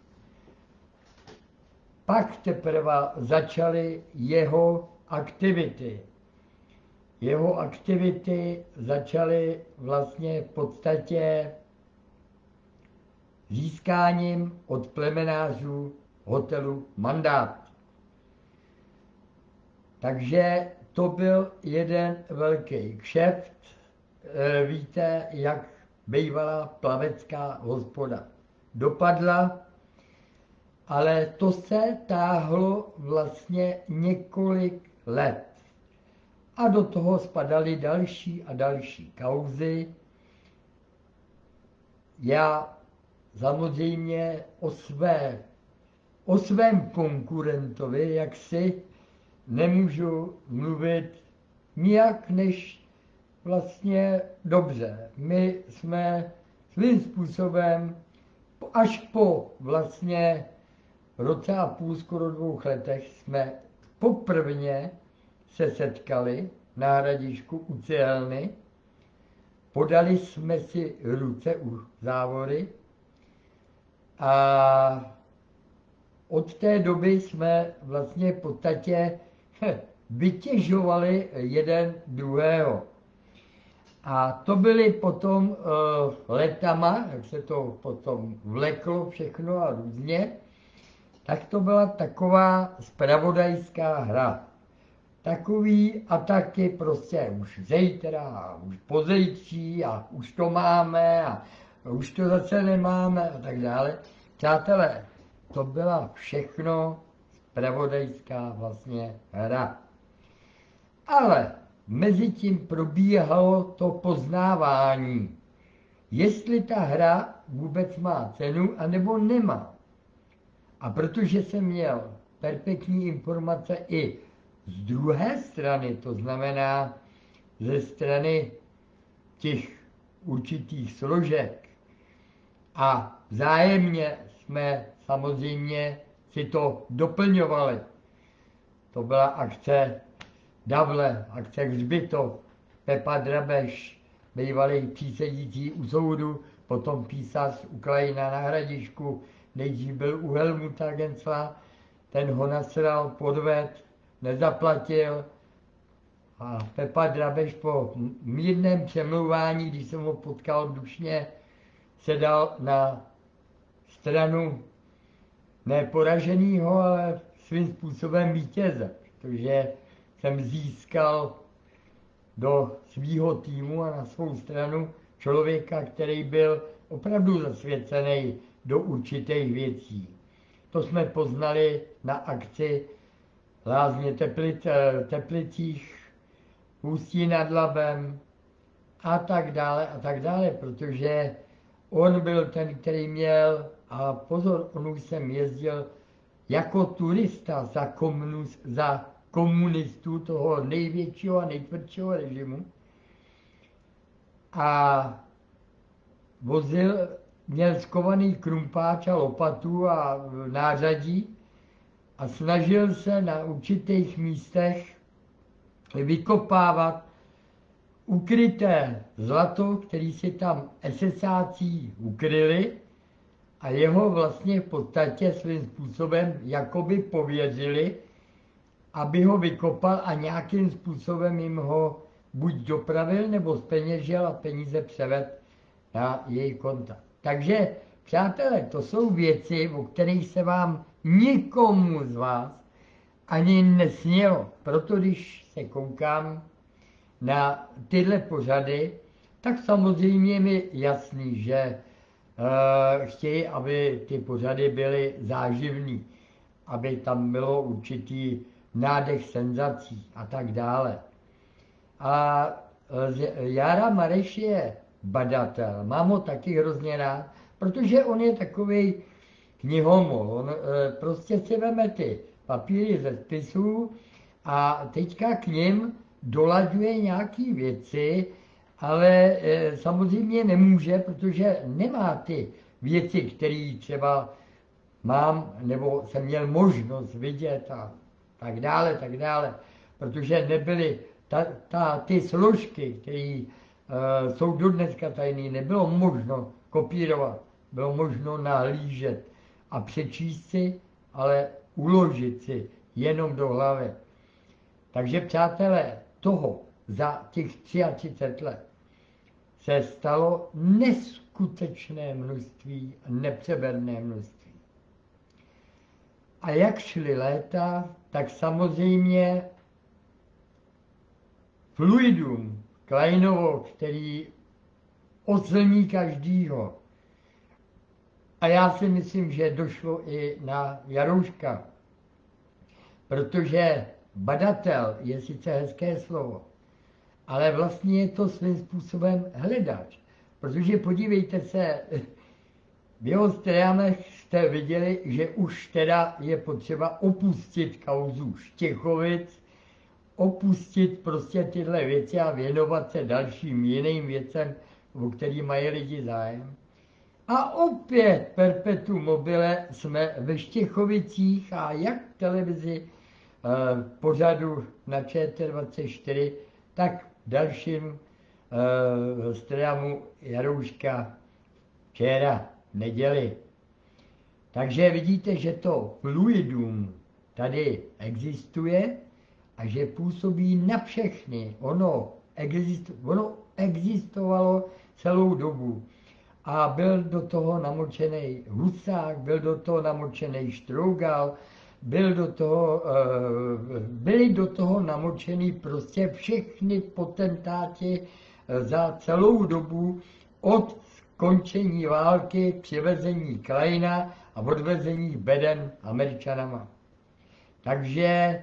Pak teprve začaly jeho aktivity. Jeho aktivity začaly vlastně v podstatě získáním od plemenářů hotelu Mandát. Takže to byl jeden velký kšeft. E, víte, jak bývalá plavecká hospoda dopadla, ale to se táhlo vlastně několik let. A do toho spadaly další a další kauzy. Já samozřejmě o, své, o svém konkurentovi jaksi nemůžu mluvit nijak než vlastně dobře. My jsme svým způsobem až po vlastně roce a půl, skoro dvou letech jsme poprvně se setkali na Hradišku u Cihelny, podali jsme si ruce u závory a od té doby jsme vlastně v podstatě vytěžovali jeden druhého. A to byly potom uh, letama, jak se to potom vleklo všechno a různě, tak to byla taková zpravodajská hra. Takový ataky prostě už zítra a už pozejtří a už to máme a už to zase nemáme a tak dále. Přátelé, to byla všechno zpravodajská vlastně hra. Ale mezi tím probíhalo to poznávání, jestli ta hra vůbec má cenu, anebo nemá. A protože jsem měl perfektní informace i z druhé strany, to znamená ze strany těch určitých složek, a vzájemně jsme samozřejmě si to doplňovali. To byla akce Davle, akce Hřbitov, Pepa Drabeš, bývalý přísedící u soudu, potom písař Ukrajina na Hradišku, nejdřív byl u Helmuta Gensla, ten ho nasral, podved, nezaplatil a Pepa Drabeš po mírném přemlouvání, když jsem ho potkal dušně, se dal na stranu ne poraženýho, ale svým způsobem vítěze, protože jsem získal do svýho týmu a na svou stranu člověka, který byl opravdu zasvěcený do určitých věcí. To jsme poznali na akci Lázně Teplic, Teplicích, Ústí nad Labem a tak dále a tak dále, protože on byl ten, který měl, a pozor, on už jsem jezdil jako turista za, komunus, za komunistů toho největšího a nejtvrdšího režimu a vozil, měl skovaný krumpáč a lopatu a nářadí a snažil se na určitých místech vykopávat ukryté zlato, který si tam esesáci ukryli a jeho vlastně v podstatě svým způsobem jakoby pověřili, aby ho vykopal a nějakým způsobem jim ho buď dopravil, nebo zpeněžil a peníze převedl na její konta. Takže, přátelé, to jsou věci, o kterých se vám nikomu z vás ani nesnělo. Proto když se koukám na tyhle pořady, tak samozřejmě je mi jasný, že uh, chtějí, aby ty pořady byly záživný, aby tam bylo určitý nádech senzací a tak dále. A Jára Mareš je badatel, mám ho taky hrozně rád, protože on je takový knihomol, on e, prostě si veme ty papíry ze spisů a teďka k nim dolaďuje nějaké věci, ale e, samozřejmě nemůže, protože nemá ty věci, které třeba mám, nebo jsem měl možnost vidět a tak dále, tak dále, protože nebyly ta, ta, ty složky, které uh, jsou dodneska tajné, nebylo možno kopírovat, bylo možno nahlížet a přečíst si, ale uložit si jenom do hlavy. Takže přátelé, toho za těch třicet let se stalo neskutečné množství, nepřeberné množství. A jak šly léta, tak samozřejmě fluidum, Kleinovo, který oslní každýho. A já si myslím, že došlo i na Jarouška, protože badatel je sice hezké slovo, ale vlastně je to svým způsobem hledač. Protože podívejte se, v jeho stranách jste viděli, že už teda je potřeba opustit kauzu Štěchovic, opustit prostě tyhle věci a věnovat se dalším jiným věcem, o který mají lidi zájem. A opět perpetuum mobile jsme ve Štěchovicích a jak v televizi v pořadu na Č T dvacet čtyři, tak v dalším e, streamu Jarouška včera v neděli. Takže vidíte, že to fluidum tady existuje a že působí na všechny. Ono, existu, ono existovalo celou dobu. A byl do toho namočený Husák, byl do toho namočený Štrougal, byl do toho, byli do toho namočený prostě všechny potentáti za celou dobu od skončení války, přivezení Kleina a odvezení beden Američanama. Takže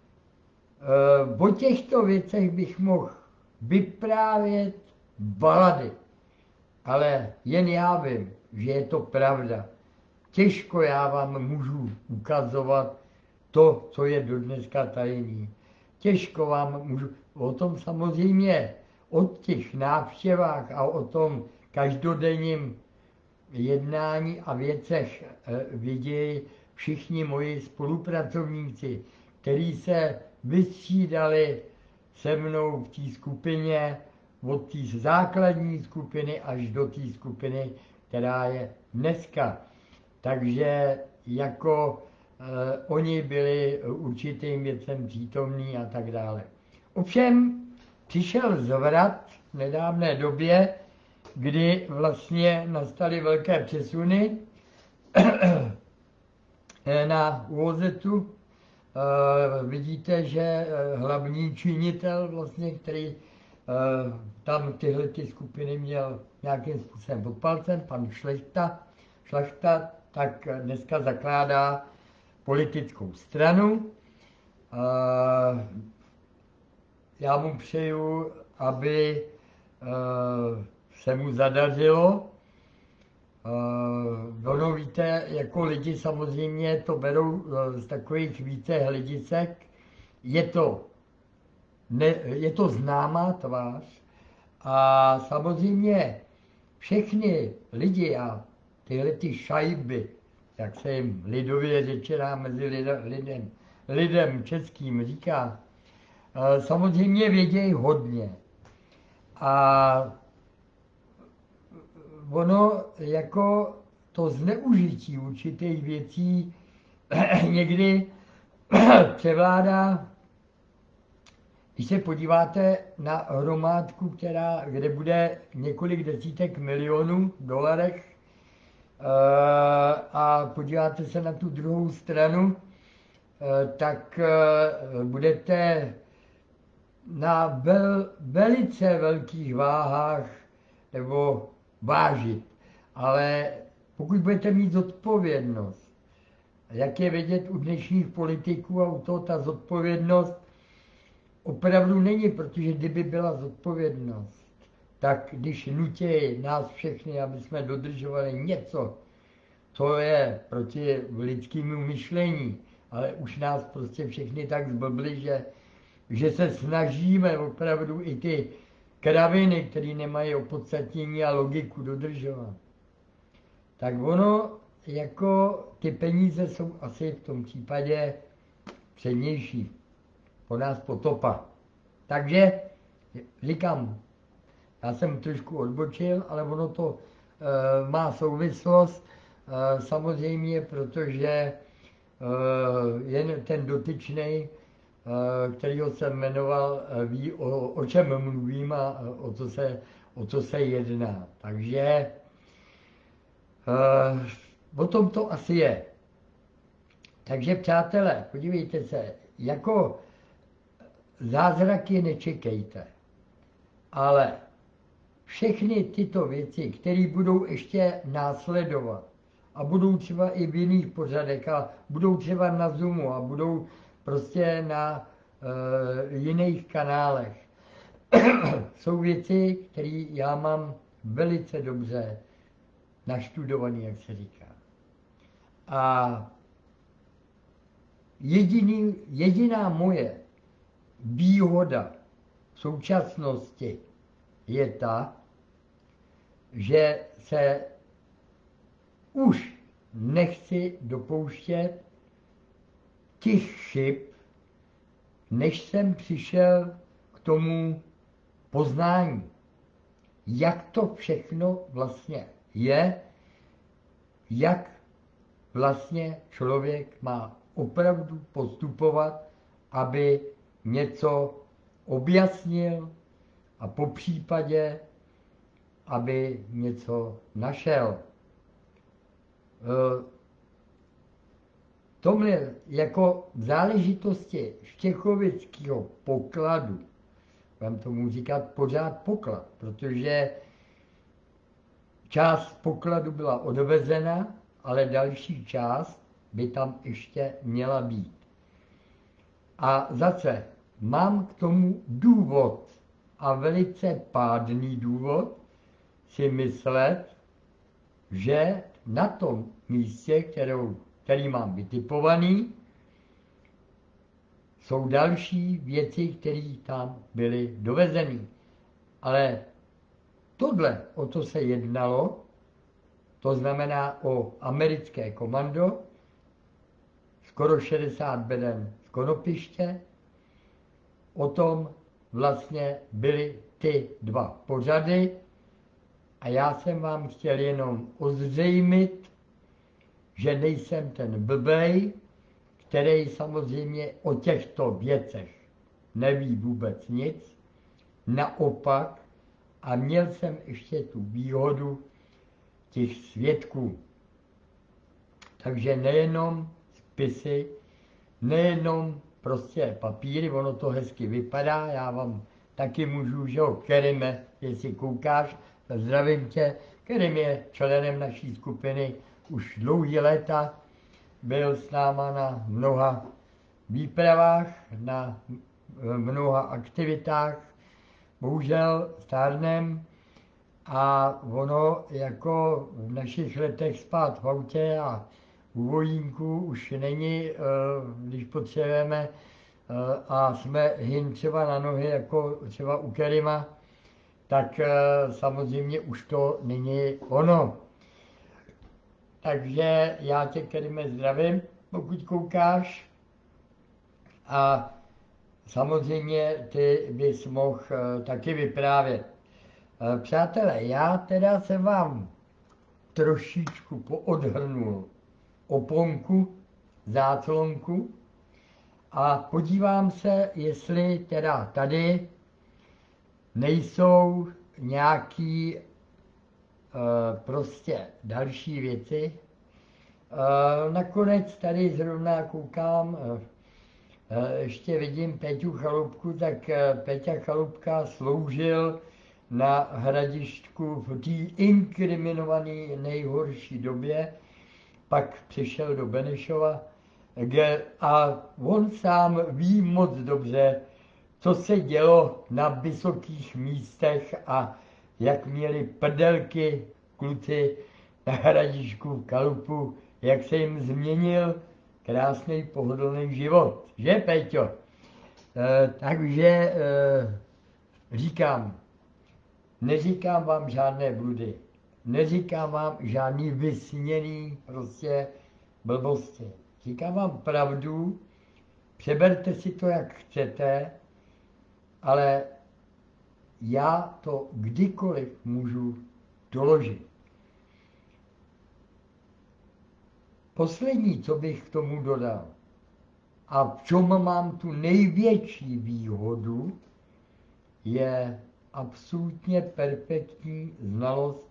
o těchto věcech bych mohl vyprávět balady. Ale jen já vím, že je to pravda. Těžko já vám můžu ukazovat to, co je do dneska tajný. Těžko vám můžu, o tom samozřejmě, o těch návštěvách a o tom každodenním jednání a věcech vědějí všichni moji spolupracovníci, kteří se vystřídali se mnou v té skupině, od té základní skupiny až do té skupiny, která je dneska. Takže jako eh, oni byli určitým věcem přítomní a tak dále. Ovšem přišel zvrat v nedávné době, kdy vlastně nastaly velké přesuny na úvozetu. Eh, vidíte, že hlavní činitel, vlastně, který Uh, tam tyhle ty skupiny měl nějakým způsobem pod palcem, pan Šlechta, Šlachta, tak dneska zakládá politickou stranu. Uh, já mu přeju, aby uh, se mu zadařilo. Uh, ono víte, jako lidi samozřejmě to berou uh, z takových více hledisek. Je to Ne, je to známá tvář a samozřejmě všechny lidi a tyhle ty šajby, jak se jim lidově řečená mezi lidem, lidem, lidem českým říká, samozřejmě vědějí hodně. A ono jako to zneužití určitých věcí někdy převládá. Když se podíváte na hromádku, která, kde bude několik desítek milionů dolarech a podíváte se na tu druhou stranu, tak budete na vel, velice velkých váhách nebo vážit. Ale pokud budete mít zodpovědnost, jak je vidět u dnešních politiků a u toho ta zodpovědnost opravdu není, protože kdyby byla zodpovědnost, tak když nutí nás všechny, aby jsme dodržovali něco, co je proti lidskému myšlení, ale už nás prostě všechny tak zblbli, že, že se snažíme opravdu i ty kraviny, které nemají opodstatnění a logiku, dodržovat. Tak ono, jako ty peníze jsou asi v tom případě přednější. Po nás potopa. Takže říkám, já jsem trošku odbočil, ale ono to e, má souvislost e, samozřejmě, protože e, jen ten dotyčný, e, kterýho jsem jmenoval, e, ví, o, o čem mluvím a o co se, o co se jedná. Takže e, o tom to asi je. Takže přátelé, podívejte se, jako zázraky nečekejte, ale všechny tyto věci, které budou ještě následovat a budou třeba i v jiných pořadech a budou třeba na Zoomu a budou prostě na e, jiných kanálech, jsou věci, které já mám velice dobře naštudovaný, jak se říká. A jediný, jediná moje výhoda v současnosti je ta, že se už nechci dopouštět těch chyb, než jsem přišel k tomu poznání, jak to všechno vlastně je, jak vlastně člověk má opravdu postupovat, aby něco objasnil a po případě, aby něco našel. Tomhle jako v záležitosti štěchovického pokladu, vám tomu říkat pořád poklad, protože část pokladu byla odvezena, ale další část by tam ještě měla být. A zase mám k tomu důvod a velice pádný důvod si myslet, že na tom místě, kterou, který mám vytipovaný, jsou další věci, které tam byly dovezeny. Ale tohle, o to se jednalo, to znamená o americké komando, skoro šedesát beden z Konopiště, o tom vlastně byly ty dva pořady a já jsem vám chtěl jenom ozřejmit, že nejsem ten blbej, který samozřejmě o těchto věcech neví vůbec nic, naopak, a měl jsem ještě tu výhodu těch svědků. Takže nejenom spisy, nejenom prostě papíry, ono to hezky vypadá, já vám taky můžu, že jo, Kerime, jestli koukáš, zdravím tě, Kerim je členem naší skupiny už dlouhý léta, byl s náma na mnoha výpravách, na mnoha aktivitách, bohužel stárnem a ono jako v našich letech spát v autě a u vojínku už není, když potřebujeme a jsme hin třeba na nohy, jako třeba u Kerima, tak samozřejmě už to není ono. Takže já tě, Kerime, zdravím, pokud koukáš. A samozřejmě ty bys mohl taky vyprávět. Přátelé, já teda se vám trošičku poodhrnul oponku, záclonku a podívám se, jestli teda tady nejsou nějaký e, prostě další věci. E, nakonec tady zrovna koukám, e, ještě vidím Peťu Chalupku, tak Peťa Chalupka sloužil na Hradištku v té inkriminované nejhorší době, pak přišel do Benešova a on sám ví moc dobře, co se dělo na vysokých místech a jak měli prdelky kluci na Hradišku v Kalupu, jak se jim změnil krásný pohodlný život. Že, Peťo? E, takže e, říkám, neříkám vám žádné bludy, neříkám vám žádný vysněný prostě blbosti. Říkám vám pravdu, přeberte si to, jak chcete, ale já to kdykoliv můžu doložit. Poslední, co bych k tomu dodal, a v čem mám tu největší výhodu, je absolutně perfektní znalost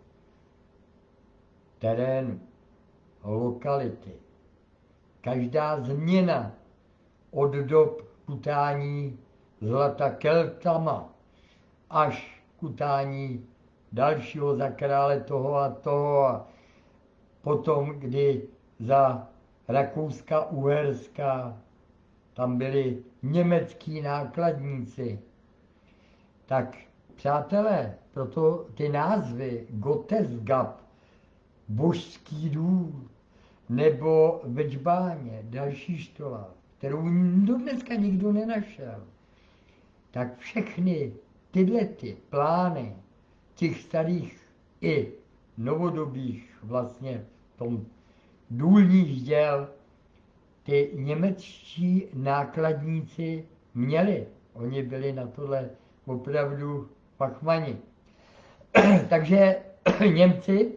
terénu, lokality. Každá změna od dob putání zlata Keltama až k utání dalšího za krále toho a toho a potom, kdy za Rakouska Uherska tam byli německý nákladníci, tak přátelé, proto ty názvy Gottesgab, božský důl, nebo ve Džbáně, další štola, kterou do dneska nikdo nenašel, tak všechny tyhle ty plány těch starých i novodobých vlastně v tom důlních děl ty němečtí nákladníci měli. Oni byli na tohle opravdu fachmani. Takže Němci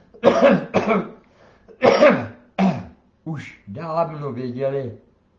už dávno věděli,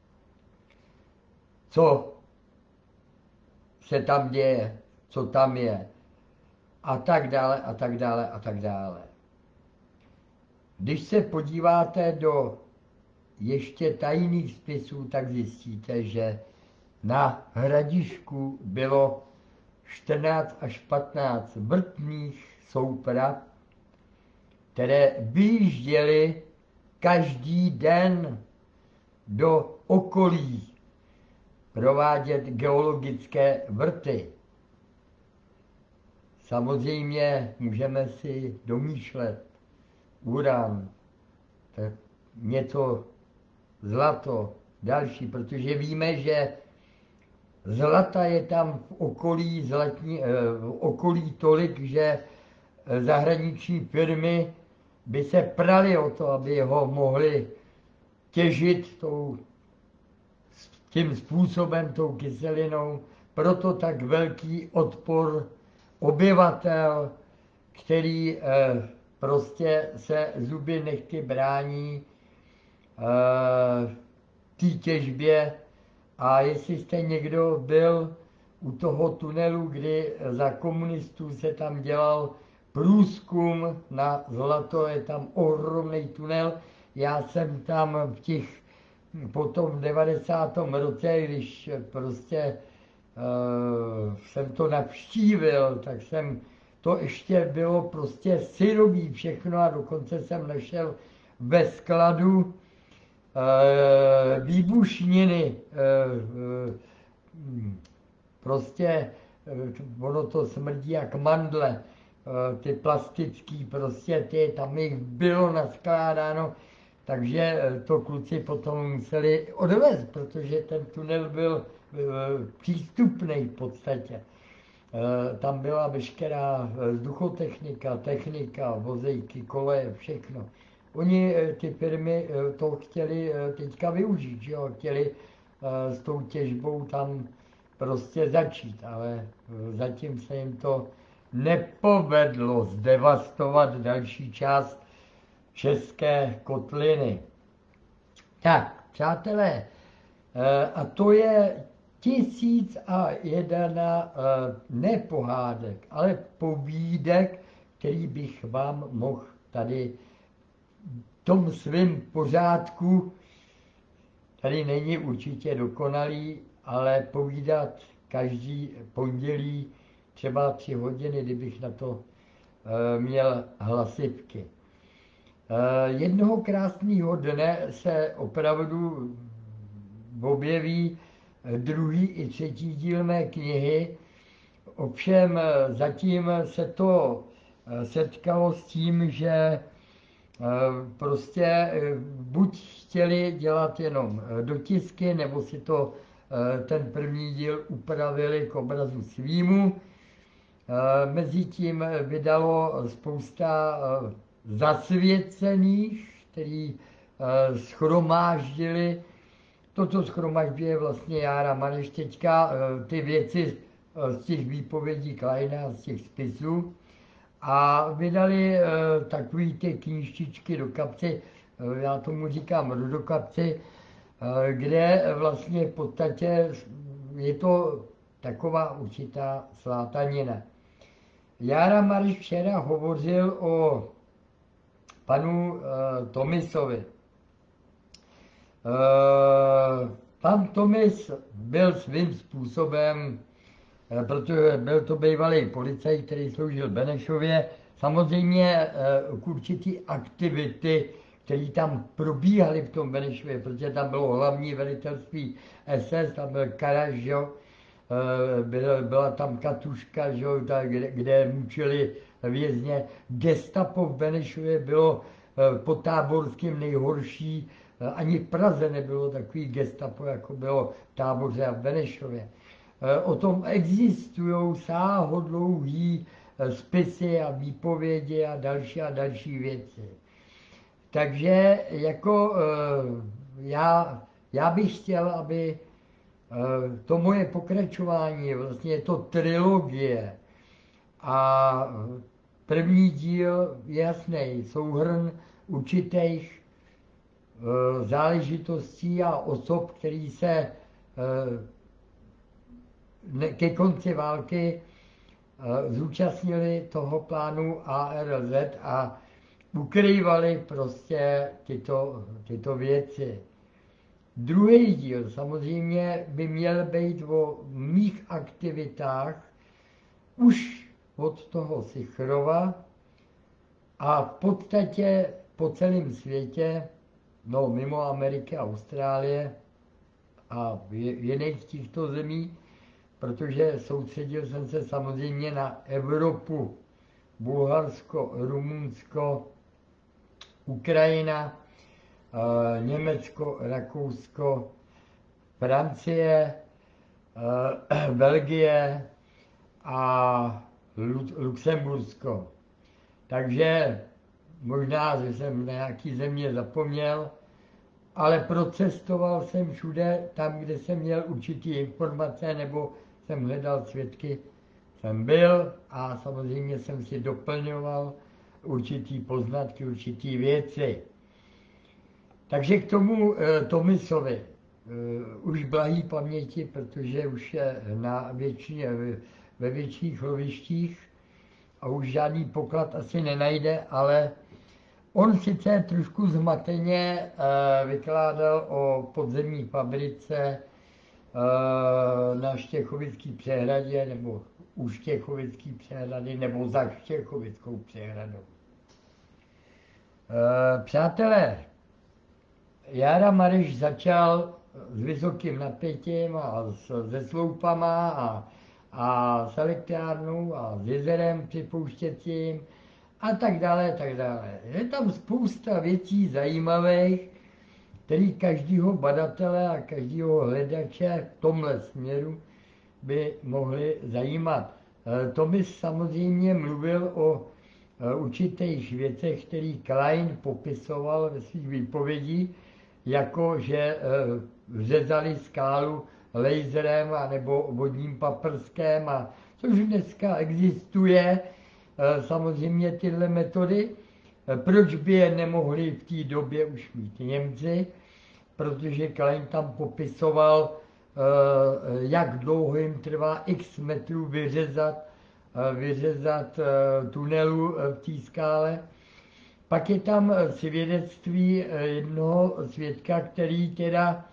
co se tam děje, co tam je, a tak dále, a tak dále, a tak dále. Když se podíváte do ještě tajných spisů, tak zjistíte, že na Hradišku bylo čtrnáct až patnáct vrtných souprav, které vyjížděly každý den do okolí provádět geologické vrty. Samozřejmě můžeme si domýšlet uran, tak něco zlato, další, protože víme, že zlata je tam v okolí, zlatní, v okolí tolik, že zahraniční firmy by se praly o to, aby ho mohli těžit tou, tím způsobem, tou kyselinou. Proto tak velký odpor obyvatel, který eh, prostě se zuby nechty brání eh, té těžbě. A jestli jste někdo byl u toho tunelu, kdy za komunistů se tam dělal průzkum na zlato, je tam ohromný tunel. Já jsem tam v těch, potom v devadesátém roce, když prostě uh, jsem to navštívil, tak jsem, to ještě bylo prostě syrový všechno a dokonce jsem našel ve skladu Uh, výbušniny, uh, uh, prostě uh, ono to smrdí jak mandle, uh, ty plastický, prostě ty, tam jich bylo naskládáno, takže to kluci potom museli odvést, protože ten tunel byl uh, přístupný v podstatě. Uh, tam byla veškerá vzduchotechnika, technika, vozejky, koleje, všechno. Oni, ty firmy, to chtěli teďka využít, že jo? Chtěli s tou těžbou tam prostě začít, ale zatím se jim to nepovedlo zdevastovat další část české kotliny. Tak, přátelé, a to je tisíc a jedna ne pohádek, ale povídek, který bych vám mohl tady v tom svém pořádku, tady není určitě dokonalý, ale povídat každý pondělí třeba tři hodiny, kdybych na to e, měl hlasivky. E, jednoho krásného dne se opravdu objeví druhý i třetí díl mé knihy, ovšem zatím se to setkalo s tím, že prostě buď chtěli dělat jenom dotisky, nebo si to ten první díl upravili k obrazu svýmu. Mezitím vydalo spousta zasvěcených, který schromáždili, toto schromažďuje vlastně Jára Mareš teďka, ty věci z těch výpovědí Kleina, z těch spisů. A vydali e, takový ty knížčičky do kapsy, e, já tomu říkám do kapsy, e, kde vlastně v podstatě je to taková určitá slátanina. Jára Marš včera hovořil o panu e, Tomisovi. E, pan Tomis byl svým způsobem, protože byl to bývalý policajt, který sloužil v Benešově, samozřejmě k určitý aktivity, které tam probíhaly v tom Benešově, protože tam bylo hlavní velitelství S S, tam byl Karaš, jo, byla, byla tam Katuška, jo, kde, kde mučili vězně. Gestapo v Benešově bylo po táborským nejhorší, ani v Praze nebylo takový gestapo, jako bylo v Táboře a v Benešově. O tom existují sáhodlouhý spisy a výpovědi a další a další věci. Takže jako já, já bych chtěl, aby to moje pokračování, vlastně je to trilogie a první díl je jasný, souhrn určitých záležitostí a osob, který se ke konci války zúčastnili toho plánu A R L Z a ukrývali prostě tyto, tyto věci. Druhý díl samozřejmě by měl být o mých aktivitách už od toho Sichrova a v podstatě po celém světě, no mimo Ameriky a Austrálie a v jiných těchto zemí, protože soustředil jsem se samozřejmě na Evropu, Bulharsko, Rumunsko, Ukrajina, Německo, Rakousko, Francie, Belgie a Lucembursko. Takže možná, že jsem na nějaký země zapomněl, ale procestoval jsem všude, tam, kde jsem měl určitý informace nebo jsem hledal svědky, jsem byl a samozřejmě jsem si doplňoval určitý poznatky, určitý věci. Takže k tomu e, Tomisovi, e, už blahý paměti, protože už je na většině, ve větších lovištích a už žádný poklad asi nenajde, ale on sice trošku zmateně e, vykládal o podzemní fabrice e, na Štěchovický přehradě, nebo u Štěchovický přehrady, nebo za Štěchovickou přehradou. E, přátelé, Jára Mareš začal s vysokým napětím a se sloupama a, a s elektrárnou a s jezerem připouštěcím a tak dále, tak dále. Je tam spousta věcí zajímavých, který každýho badatele a každýho hledače v tomhle směru by mohly zajímat. Tomis samozřejmě mluvil o určitých věcech, který Klein popisoval ve svých výpovědích, jako že řezali skálu laserem nebo vodním paprskem, a což dneska existuje, samozřejmě tyhle metody. Proč by je nemohli v té době už mít Němci? Protože Klein tam popisoval, jak dlouho jim trvá x metrů vyřezat, vyřezat tunelu v té skále. Pak je tam svědectví jednoho svědka, který teda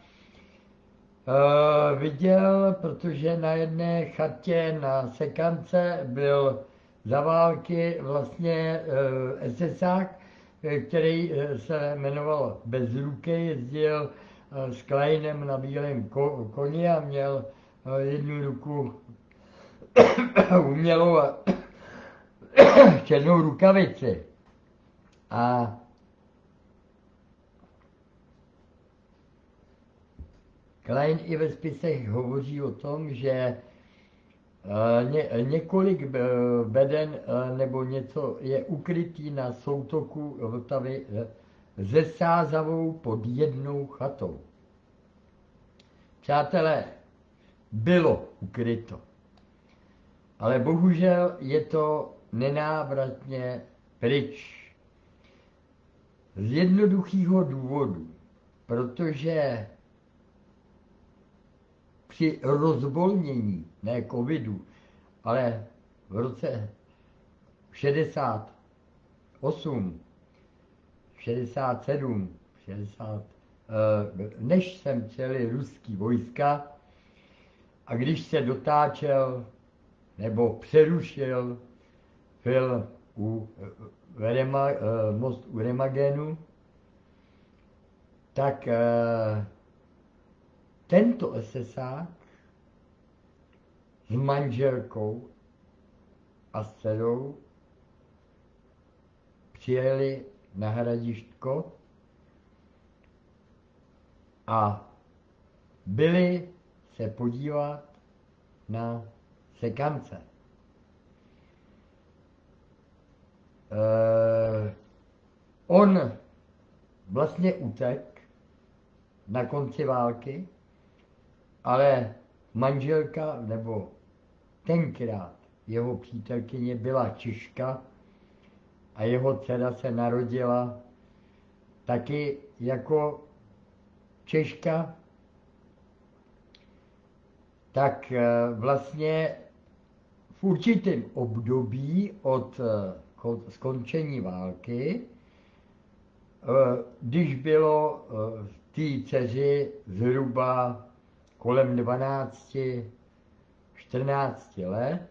uh, viděl, protože na jedné chatě na Sekance byl za války vlastně uh, esesák, který se jmenoval Bezruke, jezdil uh, s Kleinem na bílém ko- koni a měl uh, jednu ruku umělou a černou rukavici. A Klein i ve spisech hovoří o tom, že ně, několik beden nebo něco je ukrytý na soutoku Vltavy ze Sázavou pod jednou chatou. Přátelé, bylo ukryto, ale bohužel je to nenávratně pryč. Z jednoduchého důvodu, protože při rozvolnění, ne covidu, ale v roce šedesát osm, šedesát sedm, šedesát než sem přijeli ruský vojska a když se dotáčel nebo přerušil film u, Rema, most u Remagenu, tak tento esesák s manželkou a s dcerou přijeli na Hradištko a byli se podívat na sekance. Eh, on vlastně utek na konci války, ale manželka, nebo tenkrát jeho přítelkyně byla Češka a jeho dcera se narodila taky jako Češka, tak vlastně v určitém období od skončení války, když bylo té dceři zhruba kolem dvanácti, čtrnácti let,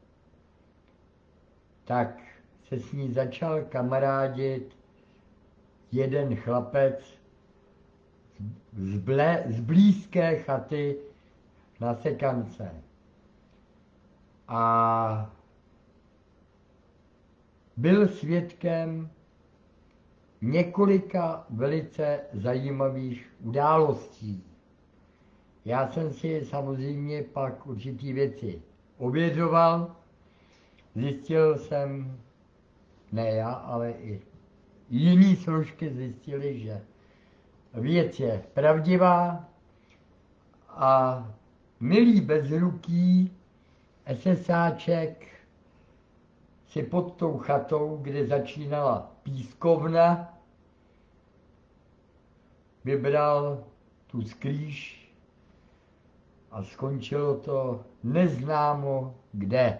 tak se s ní začal kamarádit jeden chlapec z, ble, z blízké chaty na sekance. A byl svědkem několika velice zajímavých událostí. Já jsem si samozřejmě pak určitý věci ověřoval, zjistil jsem, ne já, ale i jiné složky zjistili, že věc je pravdivá a milý bezruký esesáček si pod tou chatou, kde začínala pískovna, vybral tu skrýš a skončilo to neznámo kde.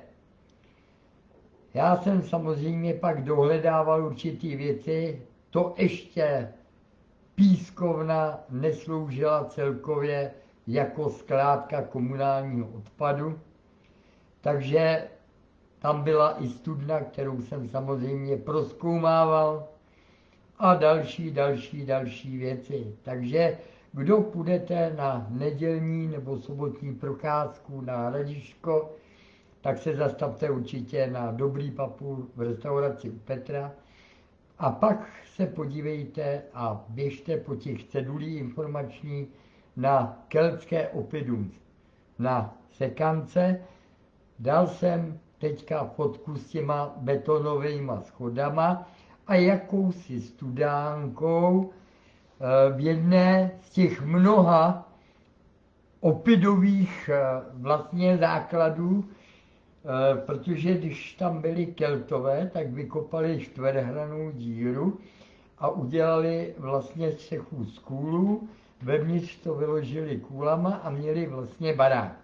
Já jsem samozřejmě pak dohledával určitý věci, to ještě pískovna nesloužila celkově jako skládka komunálního odpadu, takže tam byla i studna, kterou jsem samozřejmě prozkoumával a další, další, další věci. Takže kdo půjdete na nedělní nebo sobotní procházku na Hradišťko, tak se zastavte určitě na Dobrý papul v restauraci u Petra a pak se podívejte a běžte po těch cedulí informační na keltské oppidum na sekance. Dal jsem teďka fotku s těma betonovými schodama a jakousi studánkou v jedné z těch mnoha oppidových vlastně základů, protože když tam byli Keltové, tak vykopali čtverhrannou díru a udělali vlastně střechu z kůlů, vevnitř to vyložili kůlama a měli vlastně barák.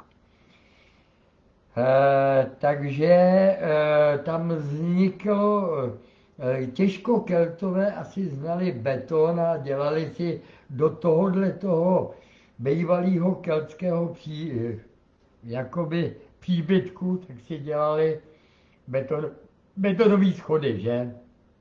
E, takže e, tam vzniklo, e, těžko Keltové asi znali beton a dělali si do tohohle toho bývalého keltského pří, jakoby příbytku, tak si dělali beton, betonové schody, že?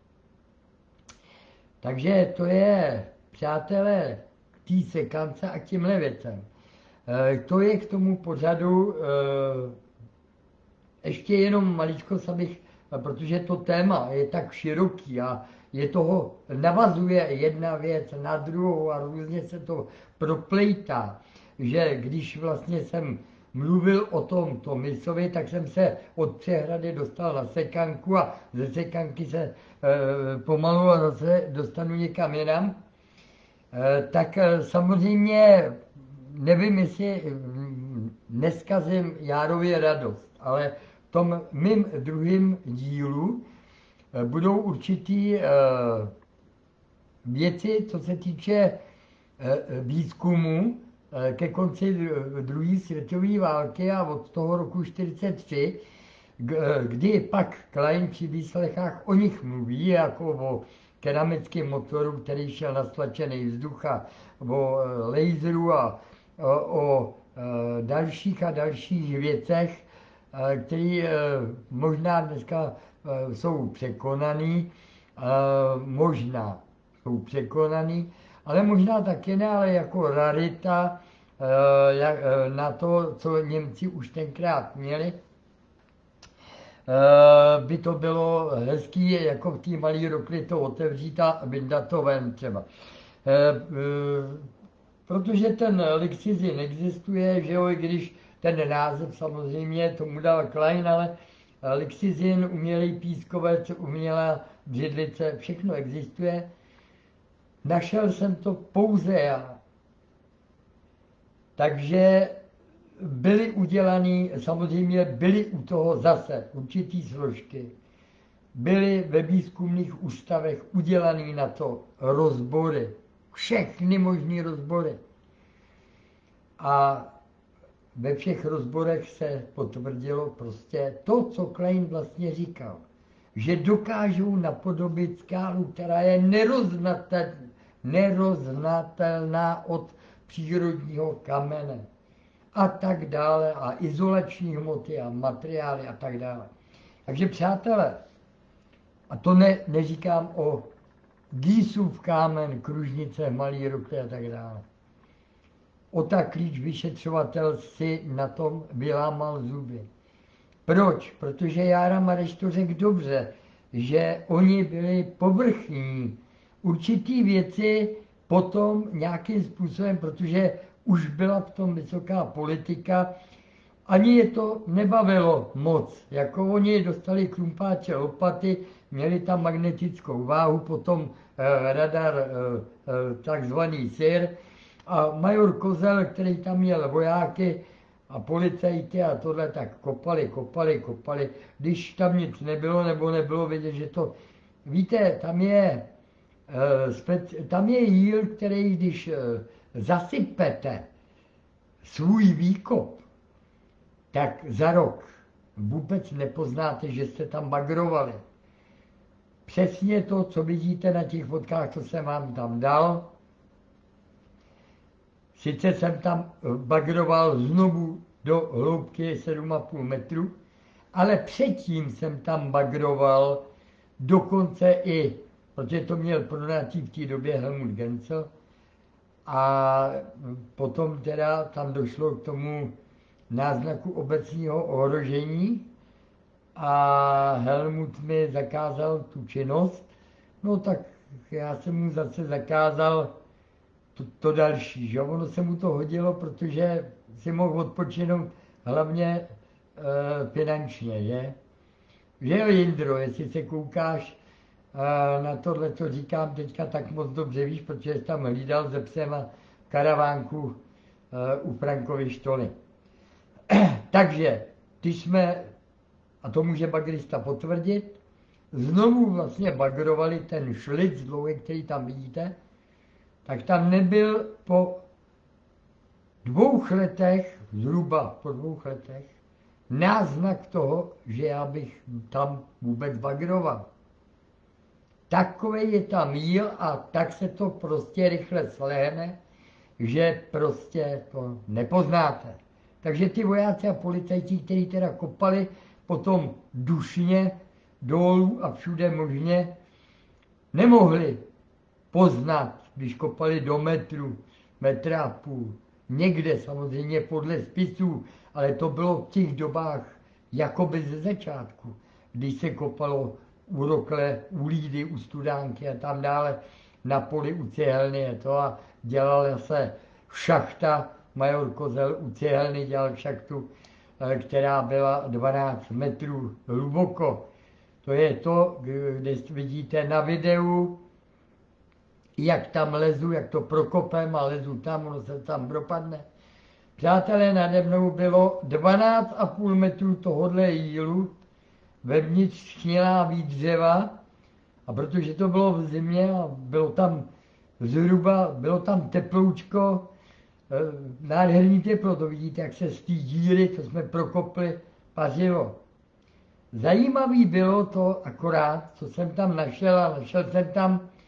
Takže to je, přátelé, k té sekance a k těmhle věcem. E, to je k tomu pořadu, e, ještě jenom maličko abych, protože to téma je tak široký a je toho, navazuje jedna věc na druhou a různě se to proplejtá, že když vlastně jsem mluvil o tom Tomisovi, tak jsem se od Přehrady dostal na sekanku a ze sekanky se e, pomalu a zase dostanu někam jinam. E, tak e, samozřejmě nevím, jestli neskazím Járově radost, ale v tom mým druhém dílu e, budou určitý e, věci, co se týče e, výzkumu ke konci druhé světové války a od toho roku čtyřicet tři, kdy pak Klein při výslechách o nich mluví jako o keramickým motoru, který šel na stlačený vzduch a o laseru a o, o dalších a dalších věcech, které možná dneska jsou překonaný, možná jsou překonaný, ale možná taky ne, ale jako rarita na to, co Němci už tenkrát měli, by to bylo hezký, jako v té malé rokli to otevřít a vyndat to ven třeba. Protože ten Lixizin existuje, že jo, i když ten název samozřejmě tomu dal Klein, ale Lixizin, umělý pískovec, umělá břidlice, všechno existuje. Našel jsem to pouze já. Takže byly udělaný, samozřejmě byly u toho zase určitý složky. Byly ve výzkumných ústavech udělaný na to rozbory. Všechny možné rozbory. A ve všech rozborech se potvrdilo prostě to, co Klein vlastně říkal. Že dokážou napodobit skálu, která je neroznatelná, neroznatelná od přírodního kamene. A tak dále, a izolační hmoty a materiály a tak dále. Takže přátelé, a to ne, neříkám o Giesův kámen, kružnice, malý rokle a tak dále. Ota Klíč, vyšetřovatel, si na tom vylámal zuby. Proč? Protože Jára Mareš to řekl dobře, že oni byli povrchní. Určitý věci potom nějakým způsobem, protože už byla v tom vysoká politika, ani je to nebavilo moc. Jako oni dostali klumpáče lopaty, měli tam magnetickou váhu, potom eh, radar eh, eh, takzvaný sir, a major Kozel, který tam měl vojáky a policajty a tohle, tak kopali, kopali, kopali. Když tam nic nebylo, nebo nebylo vidět, že to... Víte, tam je, tam je jíl, který když zasypete svůj výkop, tak za rok vůbec nepoznáte, že jste tam bagrovali. Přesně to, co vidíte na těch fotkách, co jsem vám tam dal. Sice jsem tam bagroval znovu do hloubky sedm a půl metru, ale předtím jsem tam bagroval dokonce i, protože to měl pronatý v té době Helmut Gensel, a potom teda tam došlo k tomu náznaku obecního ohrožení a Helmut mi zakázal tu činnost, no tak já jsem mu zase zakázal To, to další, že ono se mu to hodilo, protože si mohl odpočinout hlavně e, finančně, že? Že jo, Jindro, jestli se koukáš e, na tohle, co říkám teďka, tak moc dobře víš, protože jsi tam hlídal ze psem a karavánku e, u Frankovy štoly. Takže, ty jsme, a to může bagrista potvrdit, znovu vlastně bagrovali ten šlic dlouhý, který tam vidíte, tak tam nebyl po dvou letech, zhruba po dvou letech, náznak toho, že já bych tam vůbec bagroval. Takový je tam jíl a tak se to prostě rychle slehne, že prostě to nepoznáte. Takže ty vojáci a policajti, kteří teda kopali potom dušně dolů a všude možně, nemohli poznat, když kopali do metru, metra a půl. Někde samozřejmě podle spisů, ale to bylo v těch dobách jakoby ze začátku, když se kopalo u Rokle, u Lídy, u Studánky a tam dále na poli u Cihelny a to a dělala se šachta, major Kozel u Cihelny dělal šachtu, která byla dvanáct metrů hluboko. To je to, kde vidíte na videu, jak tam lezu, jak to prokopem a lezu tam, ono se tam propadne. Přátelé, nade mnou bylo dvanáct a půl metru tohodle jílu, vevnitř šniláví dřeva, a protože to bylo v zimě a bylo tam zhruba, bylo tam teploučko, nádherný teplo, to vidíte, jak se z té díry, co jsme prokopli, pařilo. Zajímavý bylo to akorát, co jsem tam našel, a našel jsem tam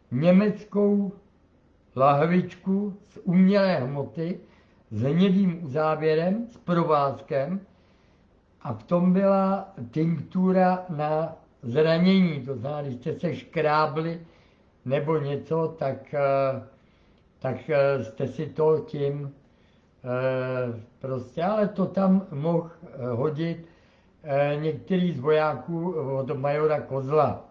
německou lahvičku z umělé hmoty s hnědým uzávěrem, s provázkem a v tom byla tinktura na zranění. To znamená, když jste se škrábli nebo něco, tak, tak jste si to tím prostě, ale to tam mohl hodit některý z vojáků od majora Kozla.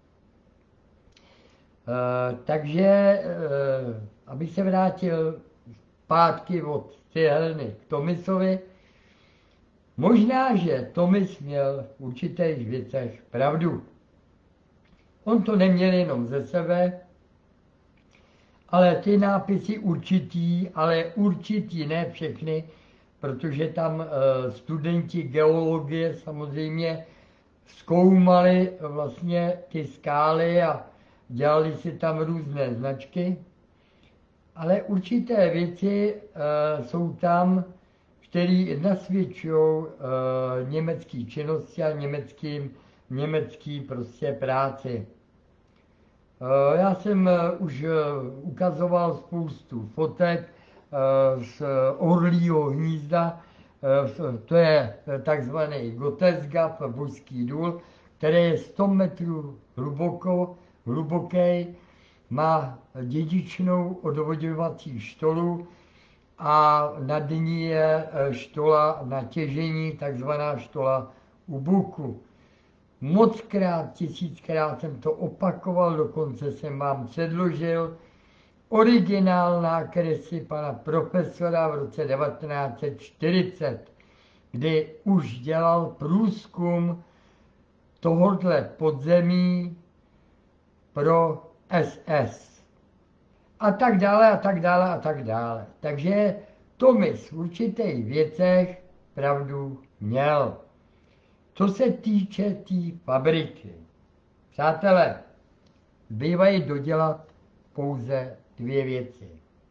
Takže, abych se vrátil zpátky od té Heleny k Tomisovi, možná, že Tomis měl v určitých věcech pravdu. On to neměl jenom ze sebe, ale ty nápisy určitý, ale určitý, ne všechny, protože tam studenti geologie samozřejmě zkoumali vlastně ty skály a dělali si tam různé značky, ale určité věci uh, jsou tam, které nasvědčují uh, německý činnosti a německým, německý prostě práci. Uh, já jsem uh, už uh, ukazoval spoustu fotek uh, z Orlího hnízda, uh, to je takzvaný Gottesgap, božský důl, který je sto metrů hluboko, hluboký, má dědičnou odvoďovací štolu a nad ní je štola na těžení, takzvaná štola u buku. Mockrát, tisíckrát jsem to opakoval, dokonce jsem vám předložil originál nákresy pana profesora v roce devatenáct set čtyřicet, kdy už dělal průzkum tohohle podzemí pro S S. A tak dále, a tak dále, a tak dále. Takže Tomis v určitých věcech pravdu měl. Co se týče té tý fabriky, přátelé, zbývají dodělat pouze dvě věci.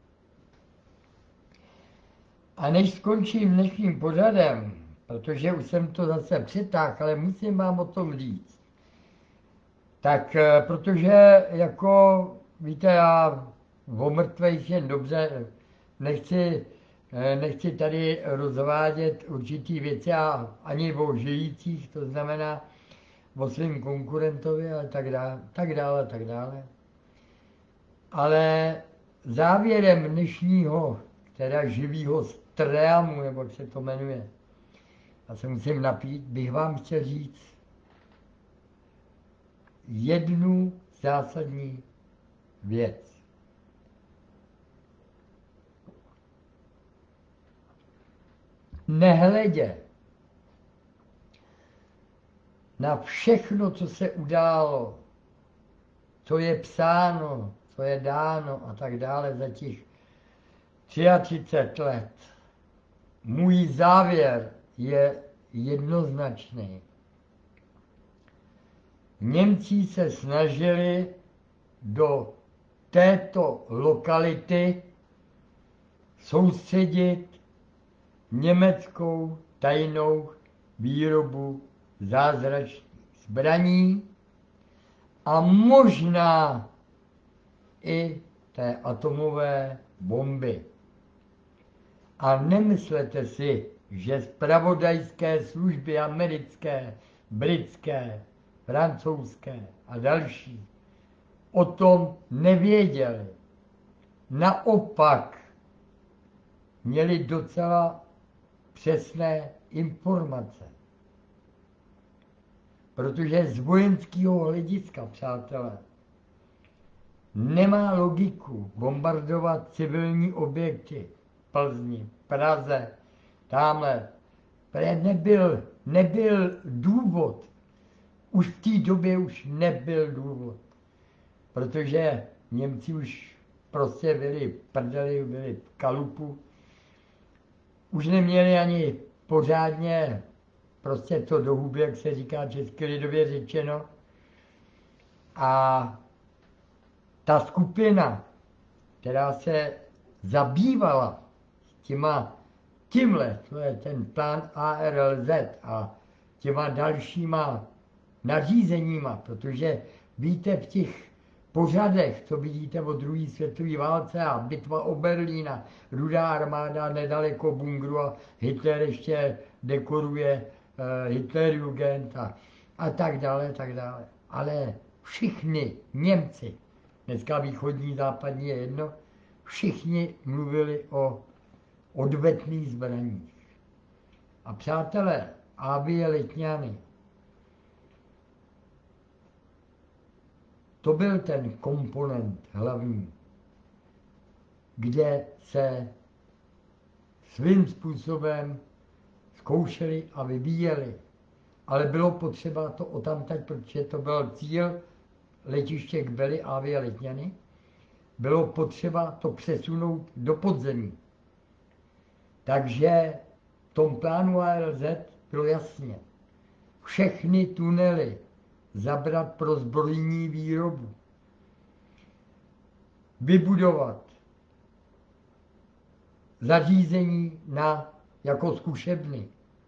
A než skončím dnešním pořadem, protože už jsem to zase přitáhl, ale musím vám o tom říct, tak protože jako, víte, já o mrtvejch jen dobře nechci, nechci tady rozvádět určitý věci a ani o žijících, to znamená o svým konkurentovi a tak dále, tak dále, tak dále. Ale závěrem dnešního, teda živýho streamu, nebo jak se to jmenuje, já se musím napít, bych vám chtěl říct jednu zásadní věc. Nehledě na všechno, co se událo, co je psáno, co je dáno a tak dále za těch třicet tři let, můj závěr je jednoznačný. Němci se snažili do této lokality soustředit německou tajnou výrobu zázračných zbraní a možná i té atomové bomby. A nemyslete si, že zpravodajské služby americké, britské, francouzské a další o tom nevěděli. Naopak měli docela přesné informace. Protože z vojenského hlediska, přátelé, nemá logiku bombardovat civilní objekty v Plzni, Praze, tamhle. Protože nebyl, nebyl důvod, už v té době už nebyl důvod, protože Němci už prostě byli v prdeli, byli v kalupu, už neměli ani pořádně prostě to do huby, jak se říká česky lidově řečeno. A ta skupina, která se zabývala těma, tímhle, to je ten plán A R L Z a těma dalšíma nařízeníma, protože víte, v těch pořadech, co vidíte o druhé světové válce a bitva o Berlín a Rudá armáda nedaleko bunkru a Hitler ještě dekoruje uh, Hitlerjugend a, a tak dále, tak dále. Ale všichni Němci, dneska východní, západní je jedno, všichni mluvili o odvetných zbraních. A přátelé, Avie Letňany, to byl ten komponent hlavní, kde se svým způsobem zkoušeli a vyvíjeli. Ale bylo potřeba to odtamtať, protože to byl cíl letiště Kbely Avie Letňany, bylo potřeba to přesunout do podzemí. Takže v tom plánu A L Z bylo jasně, všechny tunely zabrat pro zbrojní výrobu, vybudovat zařízení na, jako zkušebny.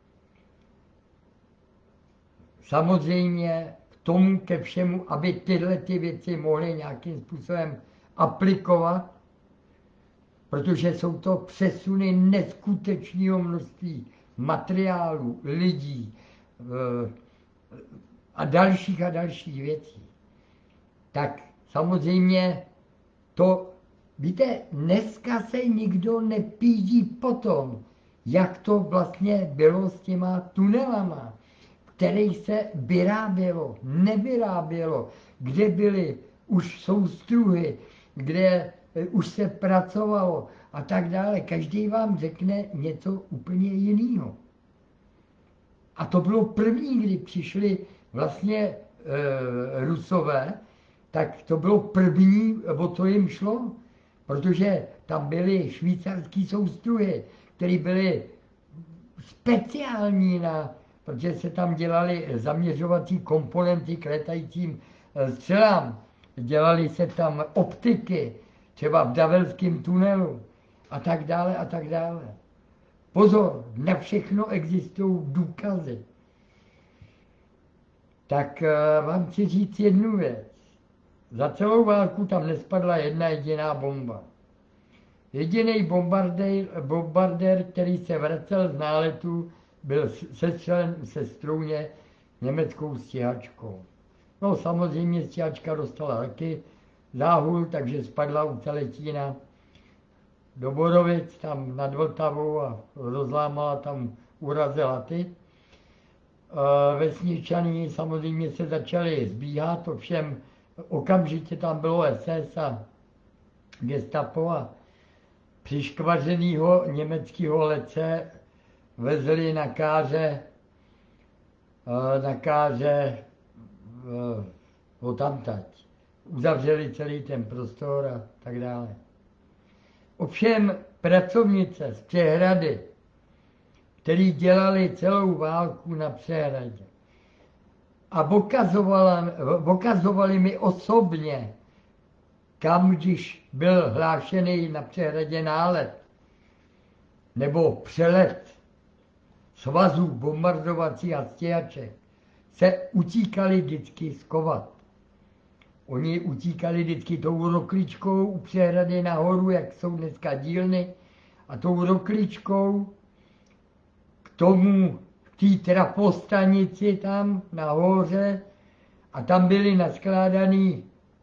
Samozřejmě k tomu ke všemu, aby tyhle ty věci mohly nějakým způsobem aplikovat, protože jsou to přesuny neskutečného množství materiálů, lidí a dalších a dalších věcí. Tak samozřejmě to, víte, dneska se nikdo nepídí po tom, jak to vlastně bylo s těma tunelama, které se vyrábělo, nevyrábělo, kde byly už soustruhy, kde už se pracovalo a tak dále. Každý vám řekne něco úplně jiného. A to bylo první, kdy přišli vlastně e, Rusové, tak to bylo první, o co jim šlo, protože tam byly švýcarský soustruhy, které byly speciální na, protože se tam dělaly zaměřovací komponenty k letajícím střelám, dělaly se tam optiky, třeba v Davelském tunelu a tak dále a tak dále. Pozor, na všechno existují důkazy. Tak vám chci říct jednu věc. Za celou válku tam nespadla jedna jediná bomba. Jediný bombardér, bombardér, který se vracel z náletu, byl sestřelen u Sestrouně německou stíhačkou. No samozřejmě stíhačka dostala taky záhul, takže spadla u Teletína do Borovic, tam nad Vltavou a rozlámala tam, urazila ty. Vesničané samozřejmě se začali zbíhat, ovšem okamžitě tam bylo S S a gestapo a přiškvařenýho německého letce vezli na káře, na káře odtamtať. Uzavřeli celý ten prostor a tak dále. Ovšem pracovnice z Přehrady, který dělali celou válku na Přehradě a okazovali mi osobně, kam když byl hlášený na Přehradě nálet nebo přelet svazů bombardovací a stěhaček, se utíkali vždycky skovat. Oni utíkali vždycky tou rokličkou u Přehrady nahoru, jak jsou dneska dílny, a tou rokličkou k tomu, k té trapostanici tam nahoře, a tam byly naskládaný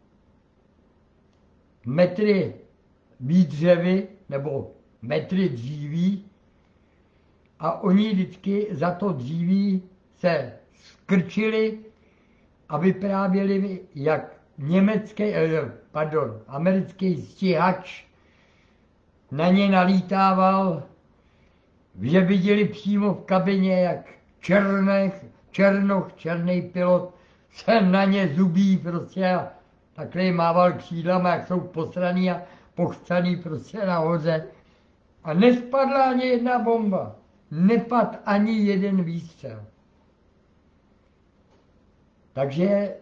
metry výdřevy nebo metry dříví a oni vždycky za to dříví se skrčili a vyprávěli, jak německý, pardon, americký stíhač na ně nalítával, že viděli přímo v kabině, jak černech, černoch, černý pilot se na ně zubí prostě a takhle mával křídlama, jak jsou posraný a pochcaný prostě nahoře. A nespadla ani jedna bomba. Nepad ani jeden výstřel. Takže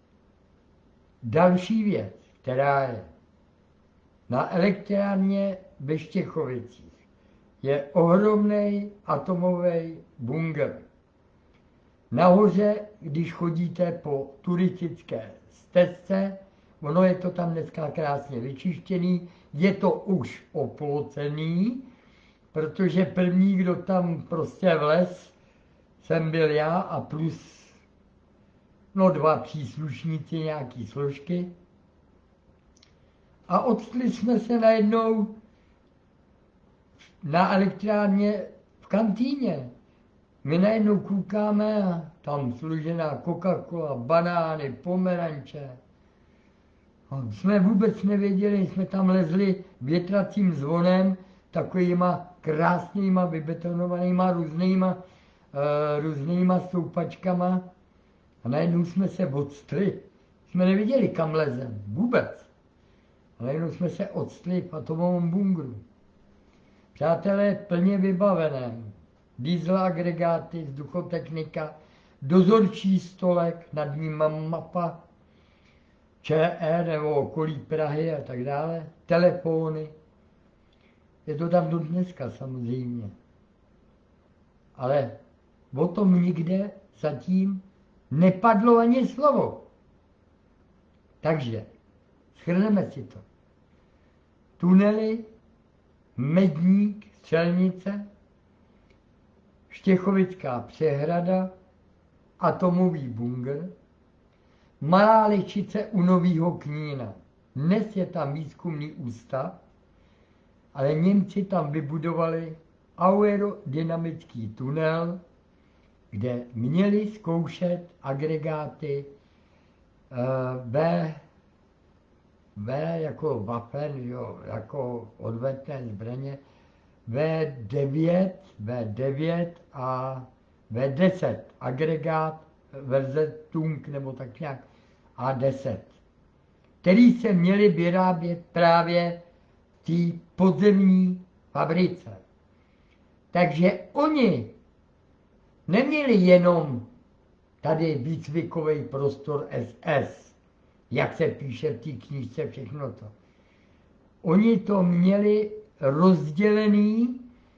další věc, která je na elektrárně ve Štěchovicích, je ohromný atomový bunkr. Nahoře, když chodíte po turistické stezce, ono je to tam dneska krásně vyčištěný, je to už oplocený, protože první, kdo tam prostě vlez, jsem byl já a plus no dva příslušníci nějaký složky. A odstli jsme se najednou na elektrárně v kantýně. My najednou koukáme a tam složená Coca-Cola, banány, pomeranče. A jsme vůbec nevěděli, jsme tam lezli větracím zvonem, takovýma krásnýma, vybetonovanýma, různýma, uh, různýma stoupačkama. A najednou jsme se odstli. Jsme nevěděli, kam lezem, vůbec. A najednou jsme se odstli v atomovém bunkru. Přátelé, plně vybavené. Diesel agregáty, vzduchotechnika, dozorčí stolek, nad ním mapa, ČR nebo okolí Prahy a tak dále, telefony. Je to tam do dneska samozřejmě. Ale o tom nikde zatím nepadlo ani slovo. Takže shrneme si to. Tunely, Medník, Střelnice, Štěchovická přehrada, atomový bunkr, Malá Ličice u Nového Knína. Dnes je tam výzkumný ústav, ale Němci tam vybudovali aerodynamický tunel, kde měli zkoušet agregáty uh, V, V jako Waffen, jo, jako odvetné zbraně, V devět, V devět a V deset, agregát verze Tung nebo tak nějak A deset, který se měli vyrábět právě v té podzemní fabrice. Takže oni neměli jenom tady výcvikový prostor S S, jak se píše v té knížce, všechno to. Oni to měli rozdělený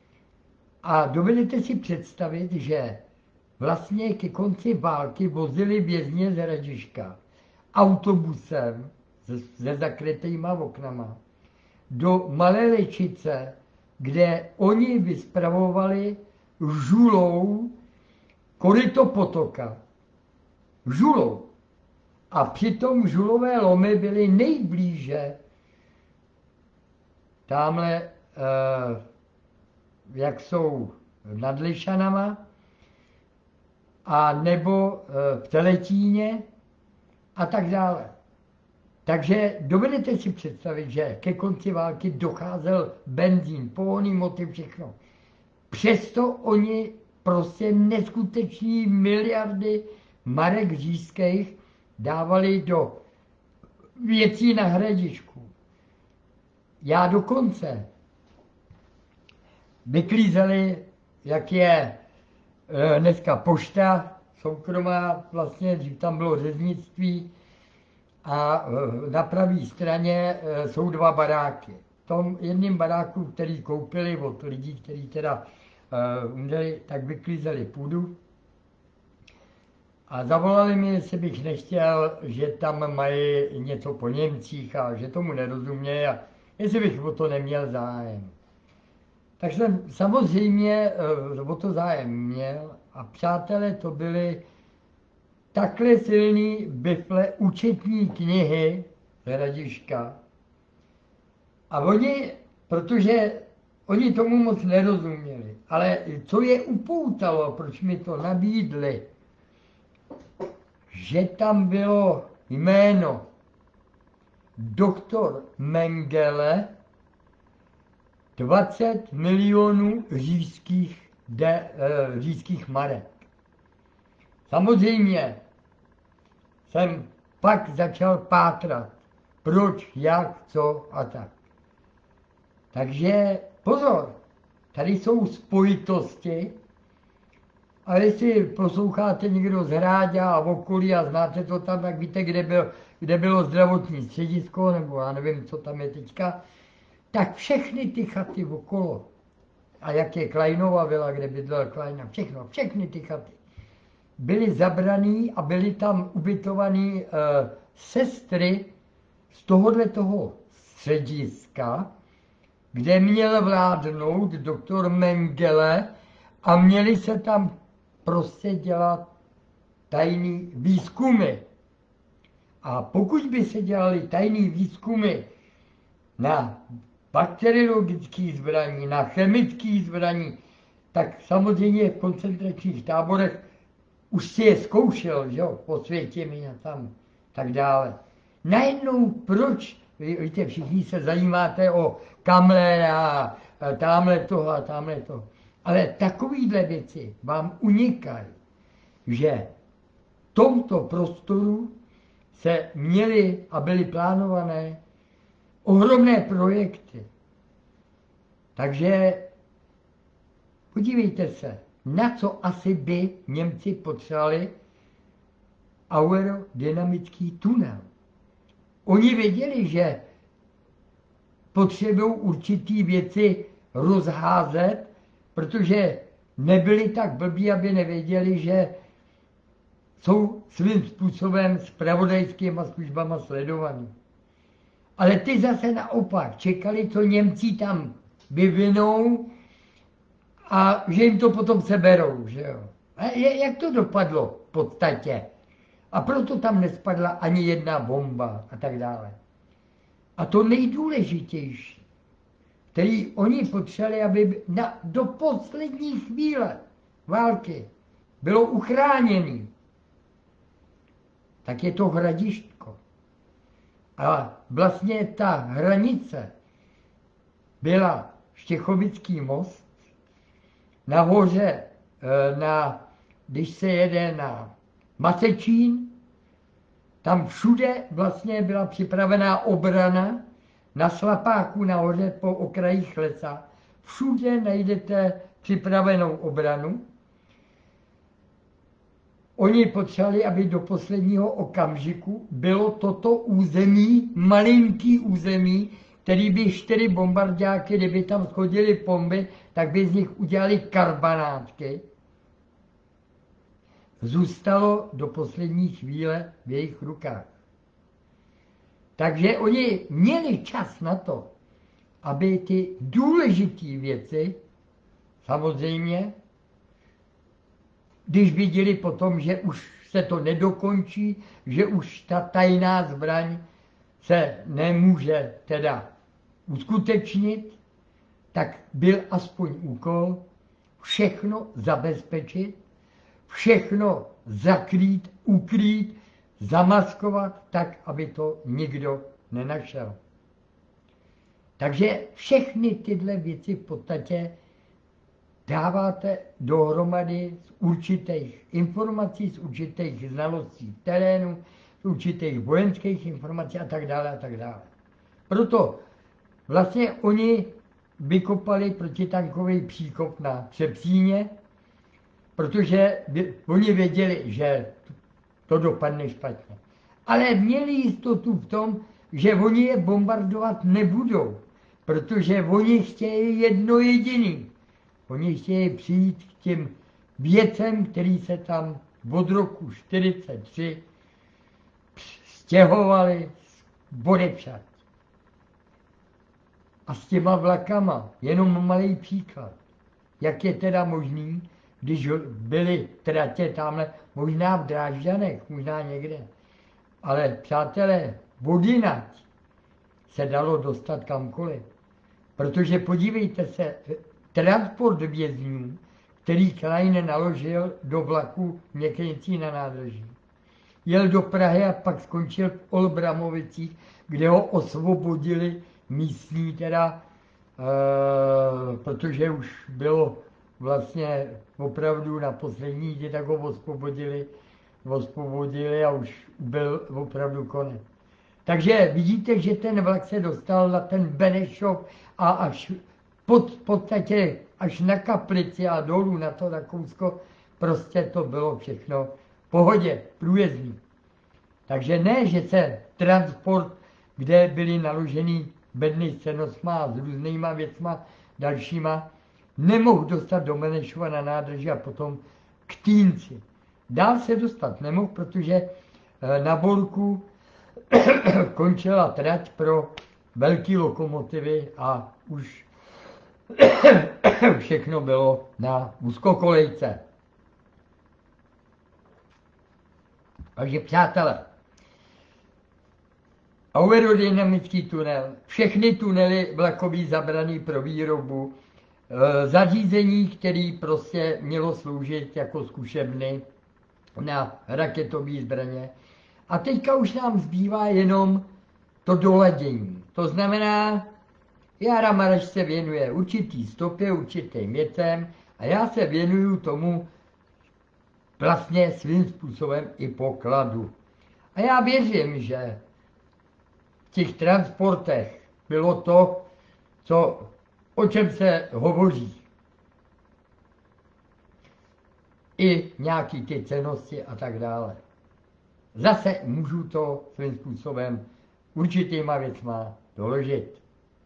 a dovedete si představit, že vlastně ke konci války vozili vězně z Hradišťka autobusem se zakrytýma oknama do Malé Ličice, kde oni vyspravovali žulou koryto potoka. Žulou. A přitom žulové lomy byly nejblíže tamhle, eh, jak jsou nad Lišanama, a nebo eh, v Teletíně a tak dále. Takže dovedete si představit, že ke konci války docházel benzín, pohonný motiv, všechno. Přesto oni prostě neskuteční miliardy marek říšských dávali do věcí na Hradišku. Já dokonce vyklízeli, jak je e, dneska pošta soukromá, vlastně dřív tam bylo řeznictví a e, na pravé straně e, jsou dva baráky. V tom jedním baráku, který koupili od lidí, kteří teda e, umřeli, tak vyklízeli půdu. A zavolali mi, jestli bych nechtěl, že tam mají něco po Němcích a že tomu nerozumějí a jestli bych o to neměl zájem. Tak jsem samozřejmě o to zájem měl a přátelé, to byly takhle silný bifle účetní knihy z Hradišťka. A oni, protože oni tomu moc nerozuměli, ale co je upoutalo, proč mi to nabídli, že tam bylo jméno doktor Mengele, dvacet milionů říšských, de, e, říšských marek. Samozřejmě jsem pak začal pátrat, proč, jak, co a tak. Takže pozor, tady jsou spojitosti, a jestli posloucháte někdo z Hráďa a v okolí a znáte to tam, tak víte, kde, byl, kde bylo zdravotní středisko, nebo já nevím, co tam je teďka, tak všechny ty chaty okolo, a jak je Kleinova vila, kde bydlel Kleina, všechno, všechny ty chaty, byly zabraný a byly tam ubytované uh, sestry z tohohle toho střediska, kde měl vládnout doktor Mengele a měli se tam prostě dělat tajný výzkumy. A pokud by se dělali tajný výzkumy na bakteriologické zbraní, na chemické zbraní, tak samozřejmě v koncentračních táborech už si je zkoušel, že jo, po světě mi a tam, tak dále. Najednou proč, víte, všichni se zajímáte o Kamlera a tamhle toho a tamhle toho, ale takovýhle věci vám unikají, že v tomto prostoru se měly a byly plánované ohromné projekty. Takže podívejte se, na co asi by Němci potřebovali aerodynamický tunel. Oni věděli, že potřebují určitý věci rozházet, protože nebyli tak blbí, aby nevěděli, že jsou svým způsobem zpravodajskýma službama sledovaní. Ale ty zase naopak čekali, co Němci tam vyvinou a že jim to potom seberou, že jo. A jak to dopadlo v podstatě? A proto tam nespadla ani jedna bomba a tak dále. A to nejdůležitější, který oni potřebovali, aby na, do poslední chvíle války bylo uchráněný, tak je to Hradištko. A vlastně ta hranice byla Štěchovický most, nahoře, na, když se jede na Masečín, tam všude vlastně byla připravená obrana, na Slapáku nahoře po okrajích lesa, všude najdete připravenou obranu. Oni potřebovali, aby do posledního okamžiku bylo toto území, malinký území, který by čtyři bombardáky, kdyby tam schodily bomby, tak by z nich udělali karbanátky. Zůstalo do poslední chvíle v jejich rukách. Takže oni měli čas na to, aby ty důležité věci, samozřejmě, když viděli potom, že už se to nedokončí, že už ta tajná zbraň se nemůže teda uskutečnit, tak byl aspoň úkol všechno zabezpečit, všechno zakrýt, ukrýt, zamaskovat tak, aby to nikdo nenašel. Takže všechny tyhle věci v podstatě dáváte dohromady z určitých informací, z určitých znalostí terénu, z určitých vojenských informací a tak dále a tak dále. Proto vlastně oni vykopali protitankový příkop na Třepříně, protože oni věděli, že to dopadne špatně. Ale měli jistotu v tom, že oni je bombardovat nebudou, protože oni chtějí jedno jediný. Oni chtějí přijít k těm věcem, který se tam od roku čtyřicet tři stěhovali odepřed. A s těma vlakama, jenom malý příklad, jak je teda možný, když byly tratě tamhle, možná v Drážďanech, možná někde, ale přátelé, vodinať se dalo dostat kamkoliv. Protože podívejte se, transport vězňů, který Klein naložil do vlaku Měkenicí na nádraží, jel do Prahy a pak skončil v Olbramovicích, kde ho osvobodili místní teda, e, protože už bylo vlastně opravdu na poslední dny, tak ho osvobodili, osvobodili a už byl opravdu konec. Takže vidíte, že ten vlak se dostal na ten Benešov a až pod, v podstatě až na Kaplici a dolů na to Rakousko, prostě to bylo všechno v pohodě, průjezdný. Takže ne, že se transport, kde byly naložený bedny s cenosma a s různýma věcma dalšíma, nemohl dostat do Benešova na nádraží a potom k Týnci. Dál se dostat nemohl, protože na Borku končila trať pro velké lokomotivy a už všechno bylo na úzkokolejce. Takže přátelé, aerodynamický tunel, všechny tunely vlakový zabraný pro výrobu, e, zařízení, které prostě mělo sloužit jako zkušebny na raketové zbraně. A teďka už nám zbývá jenom to doladění. To znamená, Jára Mareš se věnuje určitý stopě, určitým věcem a já se věnuju tomu vlastně svým způsobem i pokladu. A já věřím, že v těch transportech bylo to, co, o čem se hovoří. I nějaký ty cennosti a tak dále. Zase můžu to svým způsobem určitýma věcma doložit.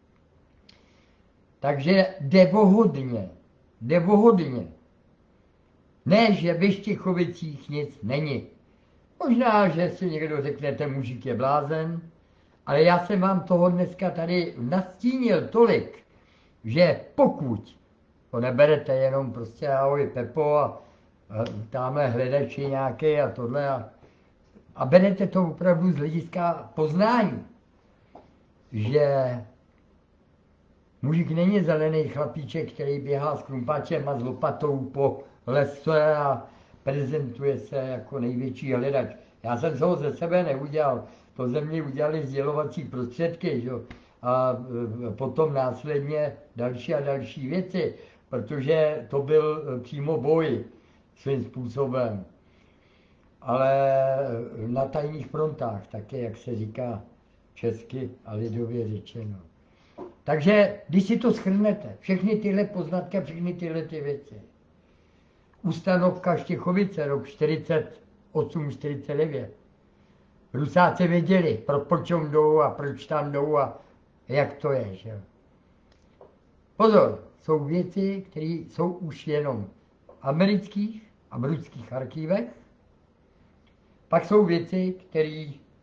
Takže jde o hodně, jde o hodně. Ne, že ve Štěchovicích nic není. Možná, že si někdo řekne, ten mužík je blázen, ale já jsem vám toho dneska tady nastínil tolik, že pokud to neberete jenom prostě ahoj Pepo a, a tamhle hledači nějaký a tohle a, a berete to opravdu z hlediska poznání, že mužík není zelený chlapíček, který běhá s krumpáčem a s lopatou po lese a prezentuje se jako největší hledač. Já jsem se ho ze sebe neudělal, to ze mě udělali sdělovací prostředky, že? A potom následně další a další věci, protože to byl přímo boj svým způsobem. Ale na tajných frontách, také jak se říká česky a lidově řečeno. Takže když si to shrnete, všechny tyhle poznatky a všechny tyhle ty věci, ustanovka Štěchovice, rok čtyřicet osm čtyřicet devět. Rusáci věděli, pro počom jdou a proč tam jdou a jak to je. Že? Pozor, jsou věci, které jsou už jenom v amerických a v ruských archívech. Pak jsou věci, které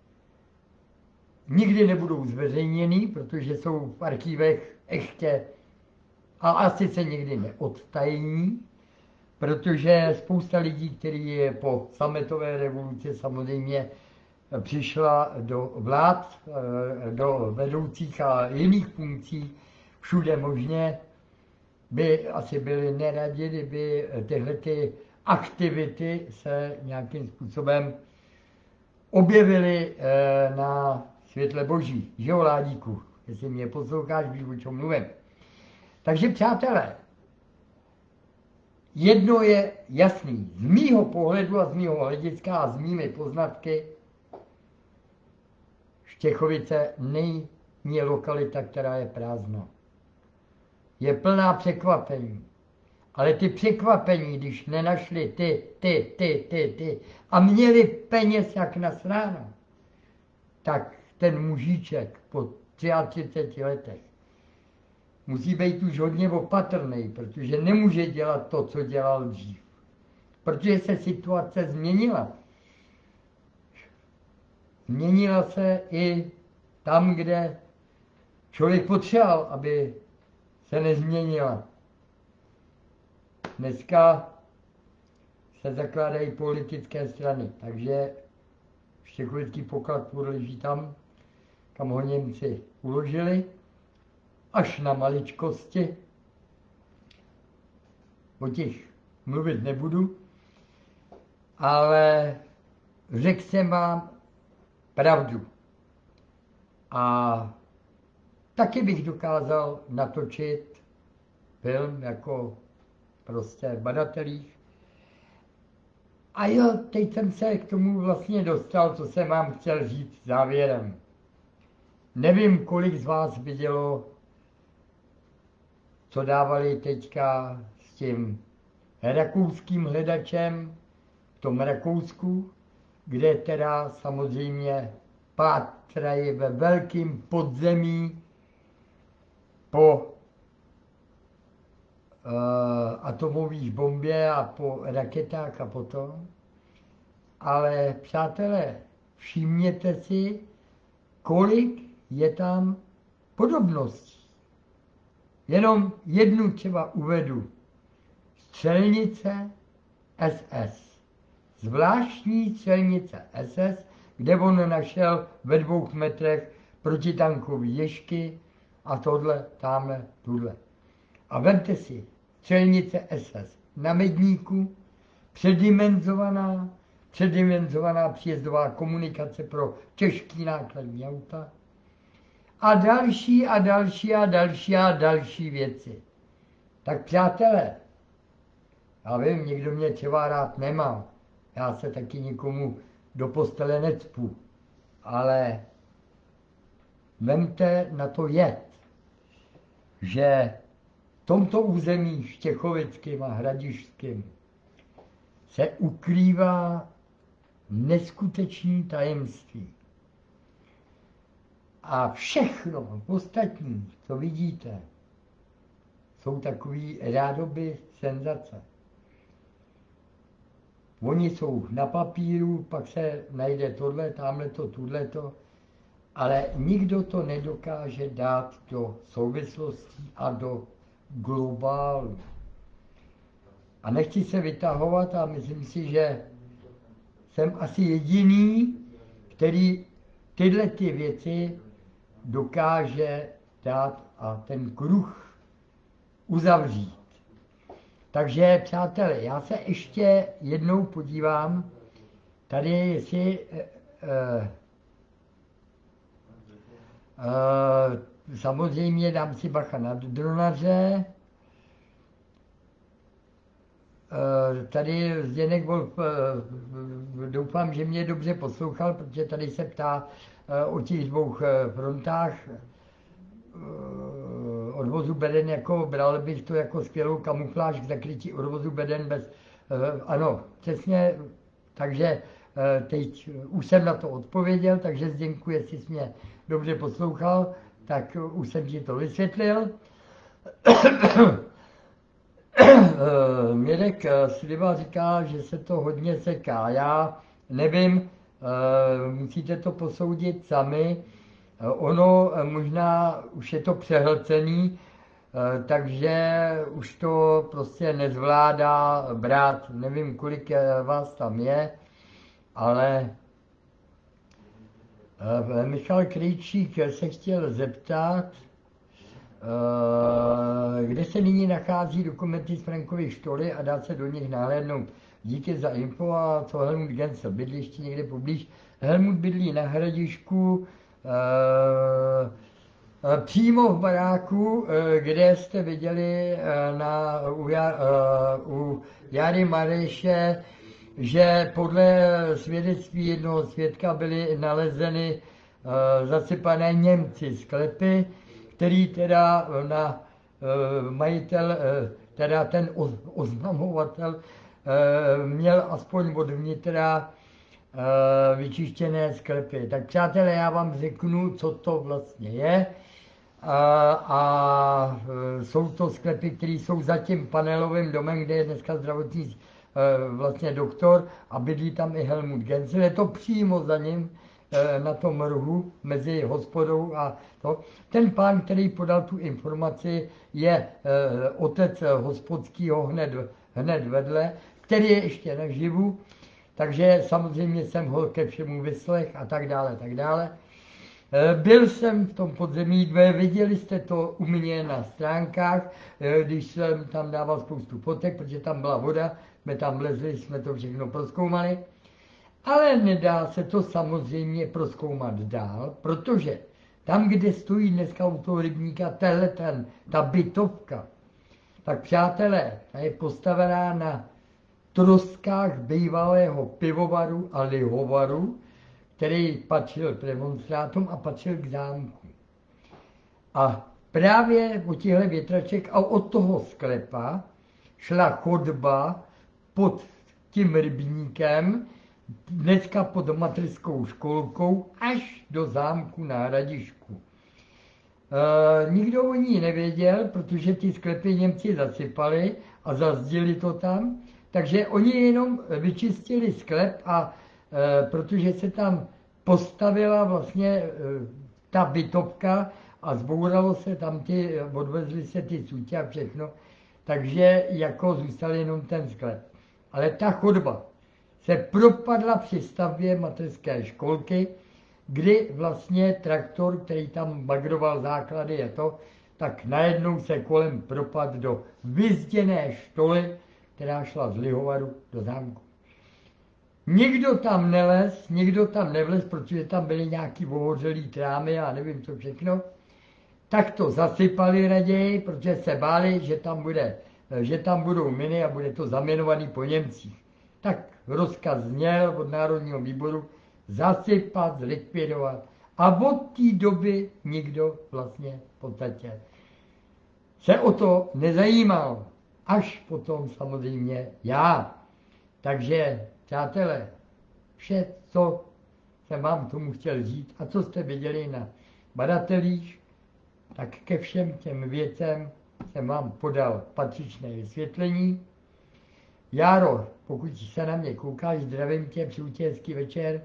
nikdy nebudou zveřejněny, protože jsou v archívech ještě a asi se nikdy neodtajní. Protože spousta lidí, kteří po sametové revoluci samozřejmě přišla do vlád, do vedoucích a jiných funkcí, všude možně, by asi byli neradi, kdyby tyhle ty aktivity se nějakým způsobem objevily na světle boží. Že jo, Ládíku? Jestli mě posloucháš, víš, o čem mluvím. Takže přátelé, jedno je jasný, z mýho pohledu a z mýho hlediska a z mými poznatky, Štěchovice není lokalita, která je prázdná. Je plná překvapení. Ale ty překvapení, když nenašli ty, ty, ty, ty, ty a měli peněz jak na sráno, tak ten mužíček po třiceti třech letech musí být už hodně opatrný, protože nemůže dělat to, co dělal dřív. Protože se situace změnila. Změnila se i tam, kde člověk potřeboval, aby se nezměnila. Dneska se zakládají politické strany, takže štěchovický poklad leží tam, kam ho Němci uložili, až na maličkosti. O těch mluvit nebudu, ale řekl jsem vám pravdu. A taky bych dokázal natočit film jako prostě v badatelích. A jo, teď jsem se k tomu vlastně dostal, co jsem vám chtěl říct závěrem. Nevím, kolik z vás vidělo, co dávali teďka s tím rakouským hledačem v tom Rakousku, kde teda samozřejmě pátrají ve velkém podzemí po uh, atomových bombě a po raketách a potom. Ale přátelé, všimněte si, kolik je tam podobností. Jenom jednu třeba uvedu. Střelnice S S. Zvláštní střelnice S S, kde on našel ve dvou metrech protitankové ježky a tohle, tamhle, tuhle. A vemte si, střelnice S S na Medníku, předimenzovaná, předimenzovaná příjezdová komunikace pro těžký nákladní auta a další a další a další a další věci. Tak přátelé, já vím, někdo mě třeba rád nemá, já se taky nikomu do postele necpu, ale vemte na to jet, že v tomto území štěchovickým a hradišťským se ukrývá neskutečné tajemství. A všechno ostatní, co vidíte, jsou takový rádoby senzace. Oni jsou na papíru, pak se najde tohle, tamhleto, tuhleto, ale nikdo to nedokáže dát do souvislostí a do globálu. A nechci se vytahovat a myslím si, že jsem asi jediný, který tyhle ty věci dokáže dát a ten kruh uzavřít. Takže, přátelé, já se ještě jednou podívám, tady jestli eh, eh, eh, samozřejmě dám si bacha na dronaře. Eh, tady Zdeněk Wolf, eh, doufám, že mě dobře poslouchal, protože tady se ptá eh, o těch dvou eh, frontách. Odvozu beden, jako bral bych to jako skvělou kamufláž k zakrytí odvozu beden bez, ano, přesně, takže teď už jsem na to odpověděl, takže Zdenku, jestli jsi mě dobře poslouchal, tak už jsem ti to vysvětlil. Mirek Sliva říká, že se to hodně seká, já nevím, musíte to posoudit sami. Ono možná už je to přehlcený, takže už to prostě nezvládá brát. Nevím, kolik vás tam je, ale Michal Krejčík se chtěl zeptat, kde se nyní nachází dokumenty z Frankovy štoly a dá se do nich nahlédnout. Díky za info a co Helmut Gensel, bydliště někde poblíž. Helmut bydlí na Hradišku, přímo v baráku, kde jste viděli na, u, u Jary Mareše, že podle svědectví jednoho svědka byly nalezeny zasypané Němci sklepy, který teda na majitel, teda ten oznamovatel měl aspoň od vnitra vyčištěné sklepy. Tak přátelé, já vám řeknu, co to vlastně je. A, a jsou to sklepy, které jsou za tím panelovým domem, kde je dneska zdravotní vlastně doktor a bydlí tam i Helmut Gensel. Je to přímo za ním na tom rohu mezi hospodou a to. Ten pán, který podal tu informaci, je otec hospodského hned, hned vedle, který je ještě naživu. Takže samozřejmě jsem ho ke všemu vyslech a tak dále, tak dále. Byl jsem v tom podzemí, viděli jste to u mě na stránkách, když jsem tam dával spoustu fotek, protože tam byla voda, jsme tam lezli, jsme to všechno prozkoumali. Ale nedá se to samozřejmě prozkoumat dál, protože tam, kde stojí dneska u toho rybníka tenhle ten, ta bytovka, tak přátelé, ta je postavená na troskách bývalého pivovaru a lihovaru, který patřil premonstrátům a patřil k zámku. A právě od těchto větraček a od toho sklepa šla chodba pod tím rybníkem, dneska pod mateřskou školkou, až do zámku na Hradišku. E, nikdo o ní nevěděl, protože ty sklepy Němci zasypali a zazdili to tam. Takže oni jenom vyčistili sklep a e, protože se tam postavila vlastně ta bytovka a zbouralo se tam ty, odvezly se ty sutě a všechno, takže jako zůstal jenom ten sklep. Ale ta chodba se propadla při stavbě mateřské školky, kdy vlastně traktor, který tam bagroval základy a to, tak najednou se kolem propad do vyzděné štoly, která šla z Lihovaru do zámku. Nikdo tam nelez, nikdo tam nevlez, protože tam byly nějaký ohořelý trámy a nevím co všechno. Tak to zasypali raději, protože se báli, že tam, bude, že tam budou miny a bude to zaminovaný po Němcích. Tak rozkaz zněl od Národního výboru zasypat, zlikvidovat. A od té doby nikdo vlastně v podstatě se o to nezajímal. Až potom samozřejmě já. Takže, přátelé, vše, co jsem vám k tomu chtěl říct a co jste viděli na badatelích, tak ke všem těm věcem jsem vám podal patřičné vysvětlení. Járo, pokud se na mě koukáš, zdravím tě, přeju ti hezký večer.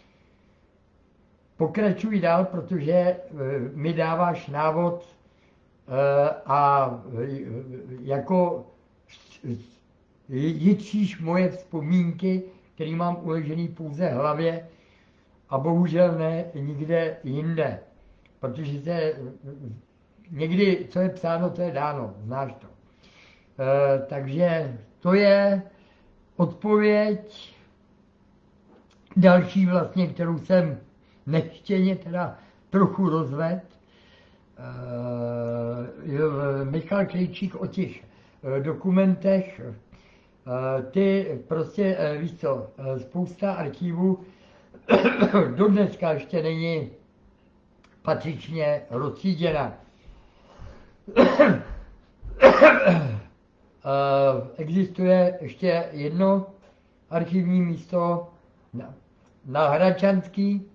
Pokračuj dál, protože mi dáváš návod a jako jitříš moje vzpomínky, které mám uležený pouze v hlavě a bohužel ne nikde jinde. Protože se někdy, co je psáno, to je dáno, znáš to. E, takže to je odpověď další vlastně, kterou jsem nechtěně teda trochu rozvedl. E, Michal Krejčík o těch dokumentech, e, ty prostě, e, víš co, spousta archívů do dneska ještě není patřičně roztříděna. Existuje ještě jedno archivní místo na, na Hradčanský.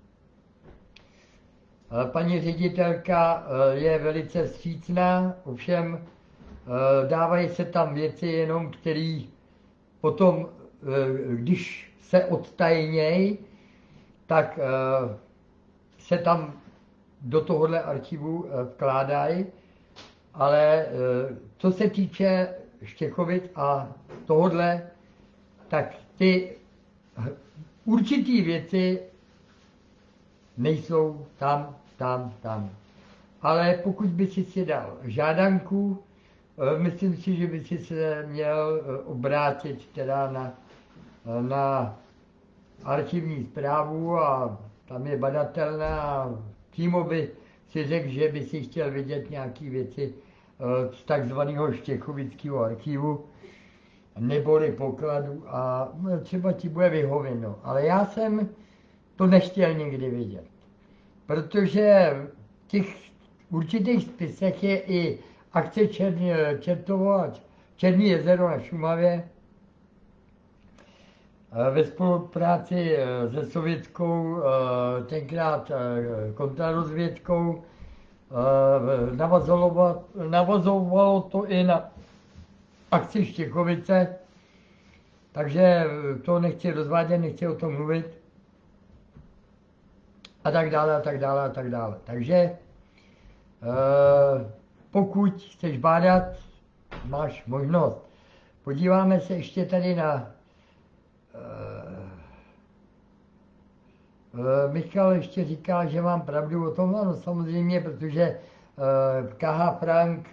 Paní ředitelka je velice vstřícná, ovšem dávají se tam věci jenom, které potom, když se odtajnějí, tak se tam do tohohle archivu vkládají, ale co se týče Štěchovic a tohodle, tak ty určitý věci nejsou tam, tam, tam. Ale pokud by si si dal žádanku, myslím si, že by si se měl obrátit teda na, na archivní správu a tam je badatelná a přímo by si řekl, že by si chtěl vidět nějaké věci z takzvaného Štěchovického archivu neboli pokladu a třeba ti bude vyhověno. Ale já jsem to nechtěl nikdy vidět, protože v těch určitých spisech je i akce Černý, Čertovo a Černý jezero na Šumavě ve spolupráci se sovětskou, tenkrát kontrarozvědkou. Navazovalo, navazovalo to i na akci Štěchovice, takže to nechci rozvádět, nechci o tom mluvit a tak dále, a tak dále, a tak dále. Takže pokud chceš bádat, máš možnost. Podíváme se ještě tady na Michal ještě říká, že mám pravdu o tom, ano, samozřejmě, protože K H. Frank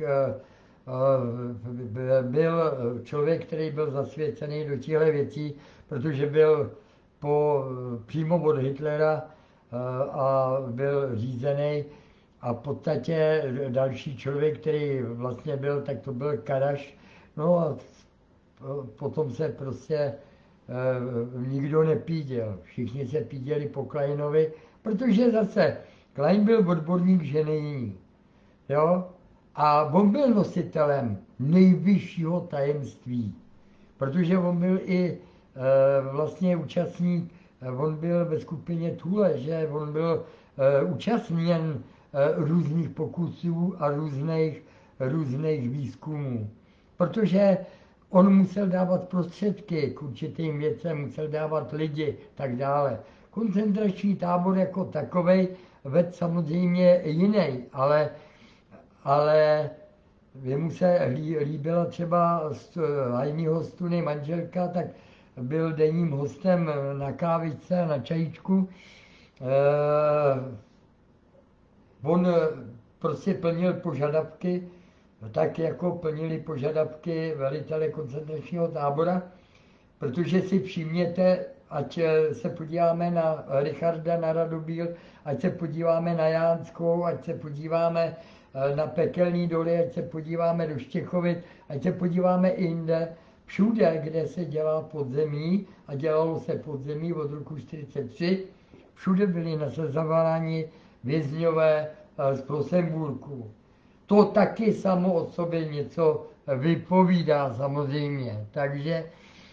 byl člověk, který byl zasvěcený do těchto věcí, protože byl po, přímo od Hitlera a byl řízený a v podstatě další člověk, který vlastně byl, tak to byl Karaš. No a potom se prostě nikdo nepíděl. Všichni se píděli po Kleinovi, protože zase Klein byl odborník ženy. Jo? A on byl nositelem nejvyššího tajemství, protože on byl i e, vlastně účastník, on byl ve skupině Thule, že on byl e, účastník e, různých pokusů a různých, různých výzkumů, protože on musel dávat prostředky k určitým věcem, musel dávat lidi, tak dále. koncentrační tábor jako takovej vedl samozřejmě jiný, ale, ale jemu se líbila třeba z hajního stuny manželka, tak byl denním hostem na kávičce, na čajíčku. Eh, on prostě plnil požadavky, tak jako plnili požadavky velitele koncentračního tábora, protože si všimněte, ať se podíváme na Richarda, na Radobíl, ať se podíváme na Jánskou, ať se podíváme na Pekelný doly, ať se podíváme do Štěchovic, ať se podíváme i jinde, všude, kde se dělá podzemí, a dělalo se podzemí od roku čtyřicet tři, všude byli nasazováni vězňové z Prosemburku. To taky samo o sobě něco vypovídá samozřejmě, takže e,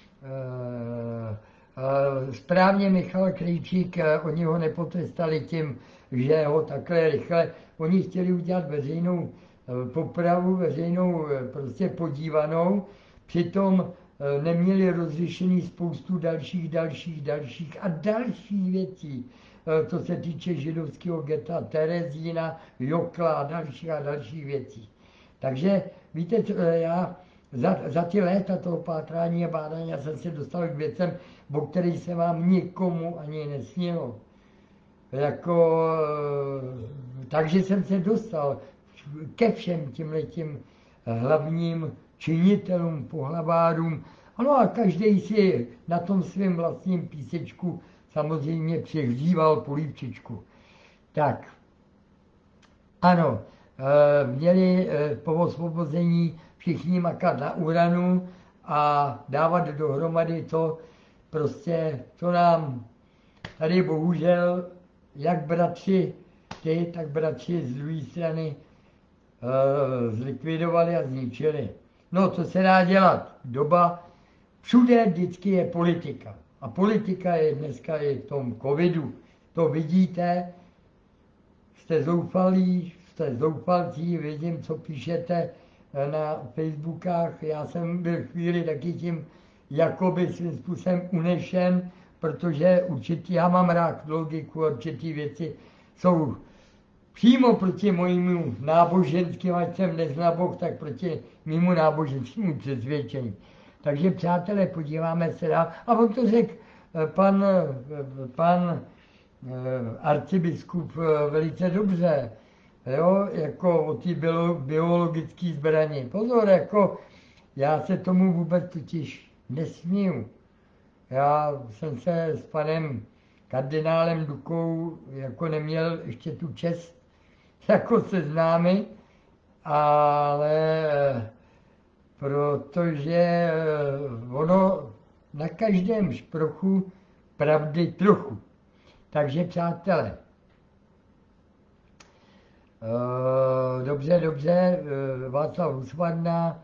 e, správně Michal Krejčík, oni ho nepotrestali tím, že ho takhle rychle, oni chtěli udělat veřejnou popravu, veřejnou prostě podívanou, přitom neměli rozřešený spoustu dalších, dalších, dalších a dalších věcí, co se týče židovského geta, Terezína, Jokla a dalších a dalších věcí. Takže víte, já za, za ty léta toho pátrání a bádání já jsem se dostal k věcem, o kterých se vám nikomu ani nesnilo. Jako, takže jsem se dostal ke všem těmhletím hlavním činitelům, pohlavárům. Ano, a každý si na tom svém vlastním písečku samozřejmě přihříval polívčičku. Tak, ano, měli po osvobození všichni makat na uranu a dávat dohromady to, prostě, co nám tady bohužel, jak bratři ty, tak bratři z druhé strany e, zlikvidovali a zničili. No, co se dá dělat? Doba, všude vždycky je politika. A politika je dneska i v tom covidu. To vidíte, jste zoufalí, jste zoufalcí, vidím, co píšete na Facebookách. Já jsem byl chvíli taky tím jakoby svým způsobem unešen, protože určitě, já mám rád logiku a určitý věci jsou přímo proti mojímu náboženskému, ať jsem neznaboh, tak proti mému náboženskému přesvědčení. Takže přátelé, podíváme se dál. A on to řekl pan, pan arcibiskup velice dobře, jo, jako o té biologické zbraně. Pozor, jako já se tomu vůbec totiž nesmím. Já jsem se s panem kardinálem Dukou jako neměl ještě tu čest jako seznámit, ale protože ono na každém šprochu pravdy trochu. Takže přátelé, dobře, dobře, Václav Husvarna,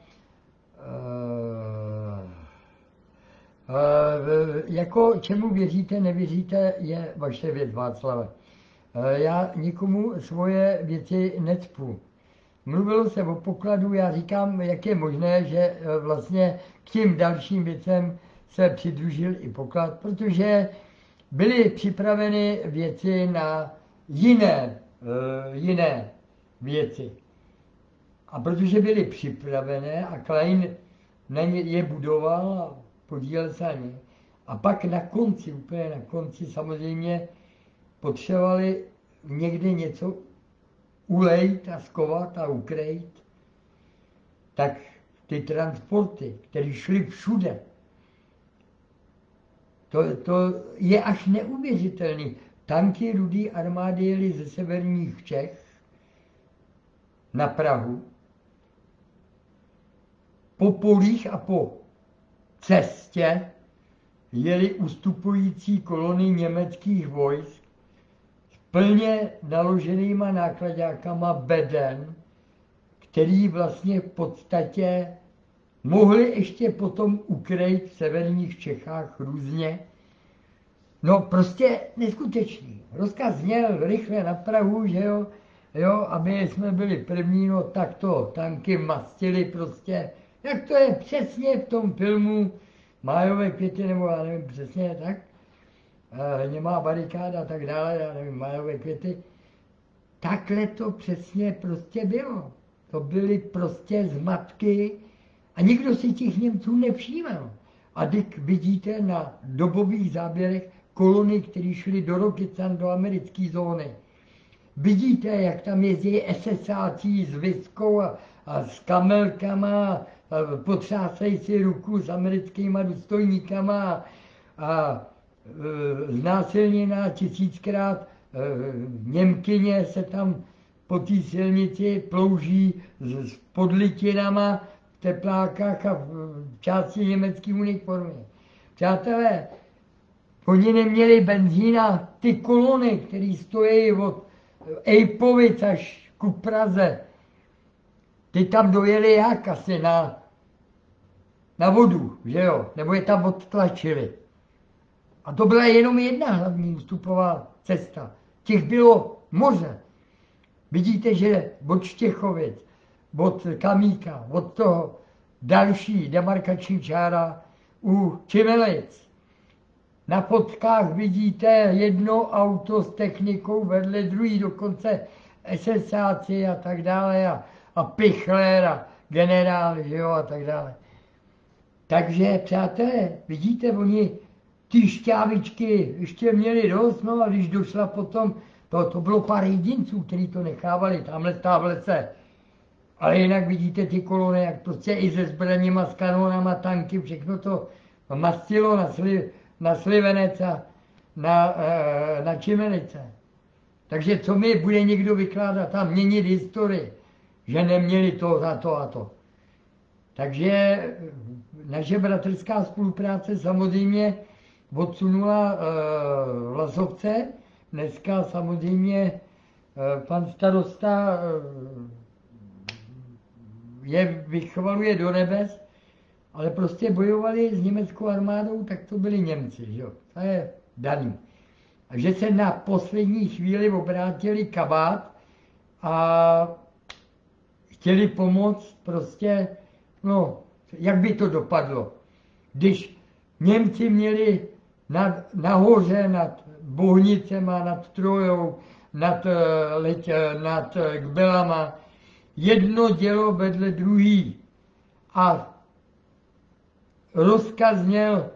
jako čemu věříte, nevěříte, je vaše věc, Václave. Já nikomu svoje věci necpu. Mluvilo se o pokladu, já říkám, jak je možné, že vlastně k tím dalším věcem se přidružil i poklad, protože byly připraveny věci na jiné, jiné věci. A protože byly připravené a Klein na ně je budoval a podílel se na ně. A pak na konci, úplně na konci samozřejmě potřebovali někde něco ulejt a skovat a ukrejt, tak ty transporty, které šly všude, to, to je až neuvěřitelný. Tanky Rudé armády jeli ze severních Čech na Prahu, po polích a po cestě jeli ustupující kolony německých vojsk s plně naloženýma nákladákama beden, který vlastně v podstatě mohli ještě potom ukrýt v severních Čechách různě. No prostě neskutečný. Rozkaz zněl rychle na Prahu, že jo, jo, aby jsme byli první, no tak to tanky mastili prostě, jak to je přesně v tom filmu Májové květy, nebo já nevím přesně tak. nemá barikáda a tak dále, já nevím, majové květy. Takhle to přesně prostě bylo. To byly prostě zmatky a nikdo si těch Němců nevšímal. A když vidíte na dobových záběrech kolony, které šly do Rokycan, do americké zóny, vidíte, jak tam jezdí esesáci s viskou a, a s kamelkama, a potřásají si ruku s americkýma důstojníkama a, a e, znásilněná tisíckrát e, Němkyně se tam po té silnici plouží s, s podlitinama v teplákách a v části německé uniformy. Přátelé, oni neměli benzín a ty kolony, které stojí od Ejpovic až ku Praze, ty tam dojeli jak asi na, na vodu, že jo, nebo je tam odtlačili. A to byla jenom jedna hlavní ústupová cesta. Těch bylo moře. Vidíte, že od Štěchovic, od Kamíka, od toho další demarkační čára u Čimelic. Na fotkách vidíte jedno auto s technikou vedle druhý, dokonce esesáci a tak dále a, a Pichler a generál, že jo, a tak dále. Takže, přátelé, vidíte, oni ty šťávičky ještě měli dost, no a když došla potom, to, to bylo pár jedinců, kteří to nechávali tamhle v lese. Ale jinak vidíte ty kolony, jak prostě i se zbraněma, s kanónama, tanky, všechno to mastilo na, sli, na Slivenec a na, e, na Čimelice. Takže co mi bude někdo vykládat a měnit historii, že neměli to za to a to. Takže naše bratrská spolupráce samozřejmě odsunula e, Vlasovce. Dneska samozřejmě e, pan starosta e, je vychvaluje do nebes, ale prostě bojovali s německou armádou, tak to byli Němci, že jo, to je daný. A že se na poslední chvíli obrátili kabát a chtěli pomoct prostě, no, jak by to dopadlo, když Němci měli nad, nahoře nad Bohnicema, nad Trojou, nad, leť, nad Kbelama, jedno dělo vedle druhý a rozkaz měl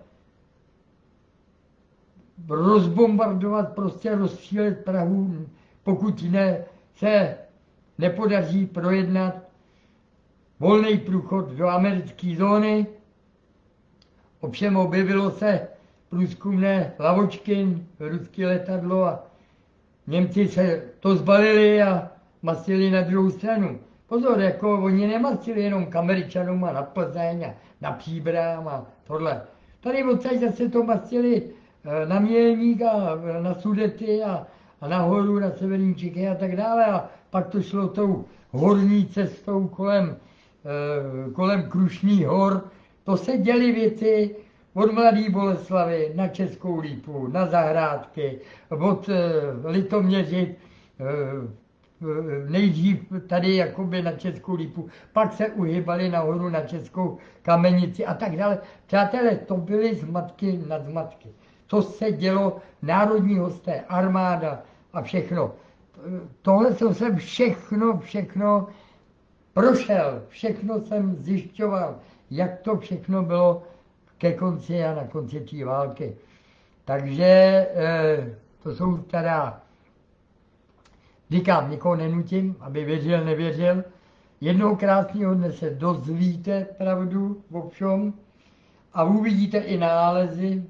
rozbombardovat, prostě rozstřílet Prahu, pokud ne, se nepodaří projednat volný průchod do americké zóny. Ovšem objevilo se průzkumné Lavočkin, ruské letadlo a Němci se to zbalili a mastili na druhou stranu. Pozor, jako oni nemastili jenom k Američanům a na Plzeň a na Příbram a tohle. Tady odsaď zase to mastili na Mělník a na Sudety a, a nahoru na severní Čechy a tak dále. A pak to šlo tou horní cestou kolem, kolem Krušných hor. To se děly věci od Mladé Boleslavy na Českou Lípu, na Zahrádky, od Litoměřic, nejdřív tady jakoby na Českou Lípu, pak se uhybali nahoru na Českou Kamenici a tak dále. Přátelé, to byly zmatky nad zmatky. To se dělo, národní hosté, armáda a všechno. Tohle jsem všechno, všechno prošel, všechno jsem zjišťoval, jak to všechno bylo ke konci a na konci té války. Takže to jsou teda, říkám, nikoho nenutím, aby věřil, nevěřil. Jednoho krásného dne se dozvíte pravdu o všem a uvidíte i nálezy.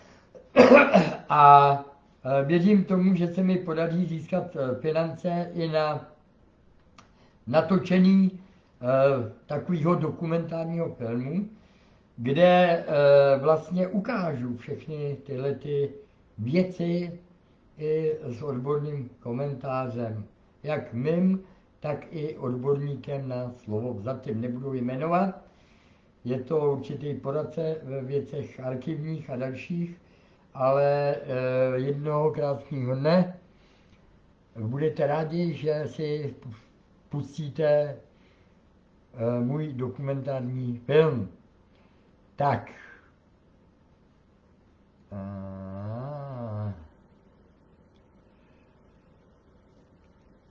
A věřím tomu, že se mi podaří získat finance i na natočení takového dokumentárního filmu, kde vlastně ukážu všechny tyhle ty věci i s odborným komentářem, jak mým, tak i odborníkem na slovo vzatým. Nebudu jmenovat, je to určitý poradce ve věcech archivních a dalších, ale jednoho krásného dne budete rádi, že si pustíte můj dokumentární film. Tak. A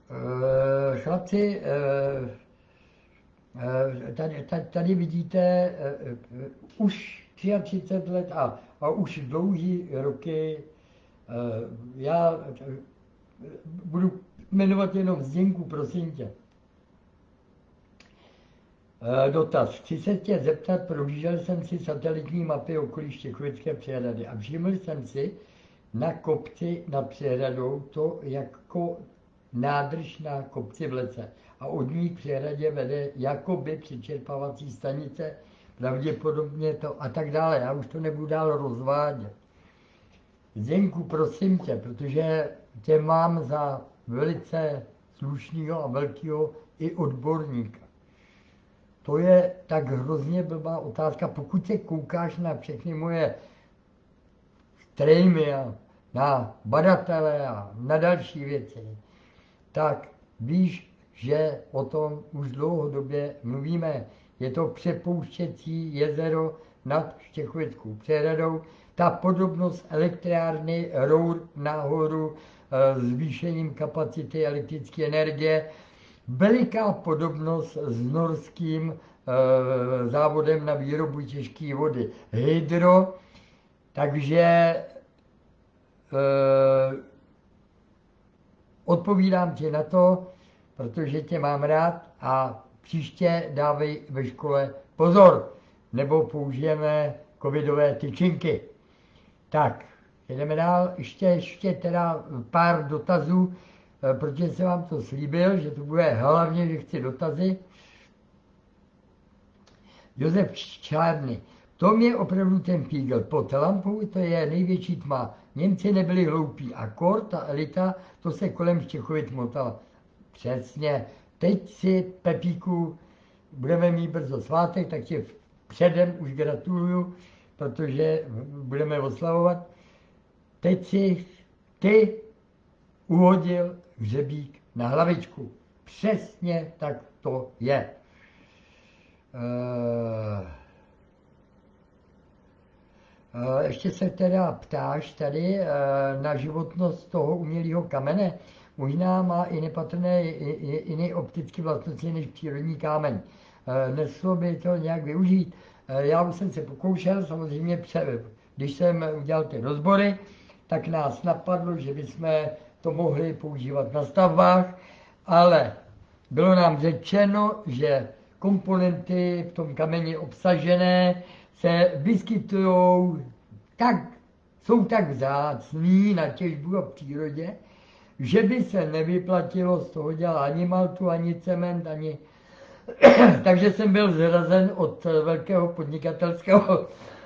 Uh, chlapci, uh, uh, tady, tady, tady vidíte uh, uh, už třicet let a, a už dlouhý roky. Uh, já uh, budu jmenovat jenom Zděnku, prosím tě. Uh, dotaz. Chci se tě zeptat, prohlížel jsem si satelitní mapy okolí Štěchovické přehrady a všiml jsem si na kopci nad přehradou to jako nádrž na kopci v lese a od ní k přehradě vede jakoby přečerpávací stanice, pravděpodobně to a tak dále. Já už to nebudu dál rozvádět. Zdenku, prosím tě, protože tě mám za velice slušného a velkého i odborníka. To je tak hrozně blbá otázka. Pokud se koukáš na všechny moje streamy a na badatele a na další věci, tak víš, že o tom už dlouhodobě mluvíme. Je to přepouštěcí jezero nad Štěchovickou přehradou. Ta podobnost elektrárny Rour nahoru e, zvýšením kapacity elektrické energie, veliká podobnost s norským e, závodem na výrobu těžké vody Hydro, takže e, odpovídám ti na to, protože tě mám rád a příště dávej ve škole pozor, nebo použijeme covidové tyčinky. Tak, jdeme dál, ještě, ještě teda pár dotazů, protože jsem vám to slíbil, že to bude hlavně, že chci dotazy. Josef Čárny. To mě opravdu ten pígel. Pod lampou to je největší tma. Němci nebyli hloupí a kor, ta elita, to se kolem Štěchovic motala. Přesně. Teď si, Pepíku, budeme mít brzo svátek, tak tě předem už gratuluju, protože budeme oslavovat. Teď si ty uhodil hřebík na hlavičku. Přesně tak to je. Uh, uh, ještě se teda ptáš tady uh, na životnost toho umělého kamene. Možná má i nepatrné jiné optické vlastnosti než přírodní kámeň. Uh, neslo by to nějak využít. Uh, já už jsem se pokoušel, samozřejmě, pře- když jsem udělal ty rozbory, tak nás napadlo, že bychom to mohli používat na stavbách, ale bylo nám řečeno, že komponenty v tom kameni obsažené se vyskytují tak, jsou tak vzácný na těžbu a v přírodě, že by se nevyplatilo z toho dělat ani maltu, ani cement, ani... Takže jsem byl zrazen od velkého podnikatelského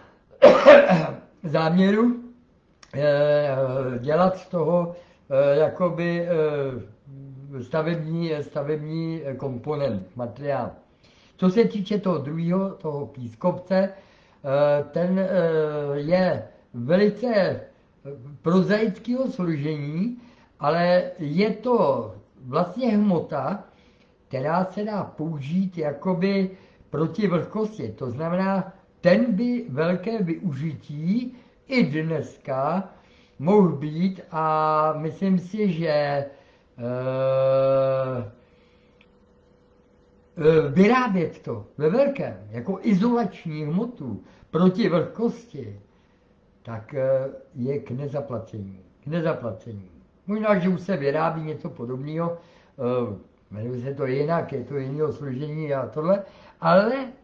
záměru dělat z toho jakoby stavební, stavební komponent, materiál. Co se týče toho druhého, toho pískovce, ten je velice prozaického složení, ale je to vlastně hmota, která se dá použít jakoby proti vlhkosti. To znamená, ten by velké využití i dneska mohl být a myslím si, že e, e, vyrábět to ve velkém, jako izolační hmotu proti vlhkosti, tak e, je k nezaplacení. K nezaplacení. Možná, že už se vyrábí něco podobného, e, jmenuje se to jinak, je to jiného složení a tohle, ale e,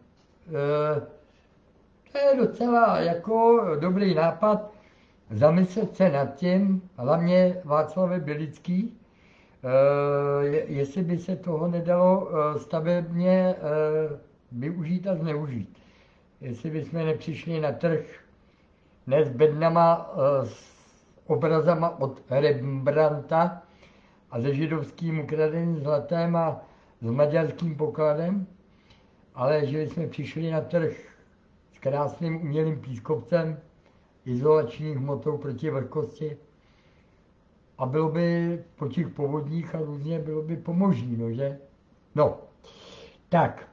to je docela jako dobrý nápad zamyslet se nad tím, hlavně Václave Bělický, jestli by se toho nedalo stavebně využít a zneužít. Jestli bychom nepřišli na trh ne s bednama, s obrazama od Rembrandta a se židovským ukradeným zlatem a s maďarským pokladem, ale že jsme přišli na trh s krásným umělým pískovcem, izolační hmotou proti vlhkosti a bylo by po těch povodních a různě bylo by pomožní, no, že? No, tak.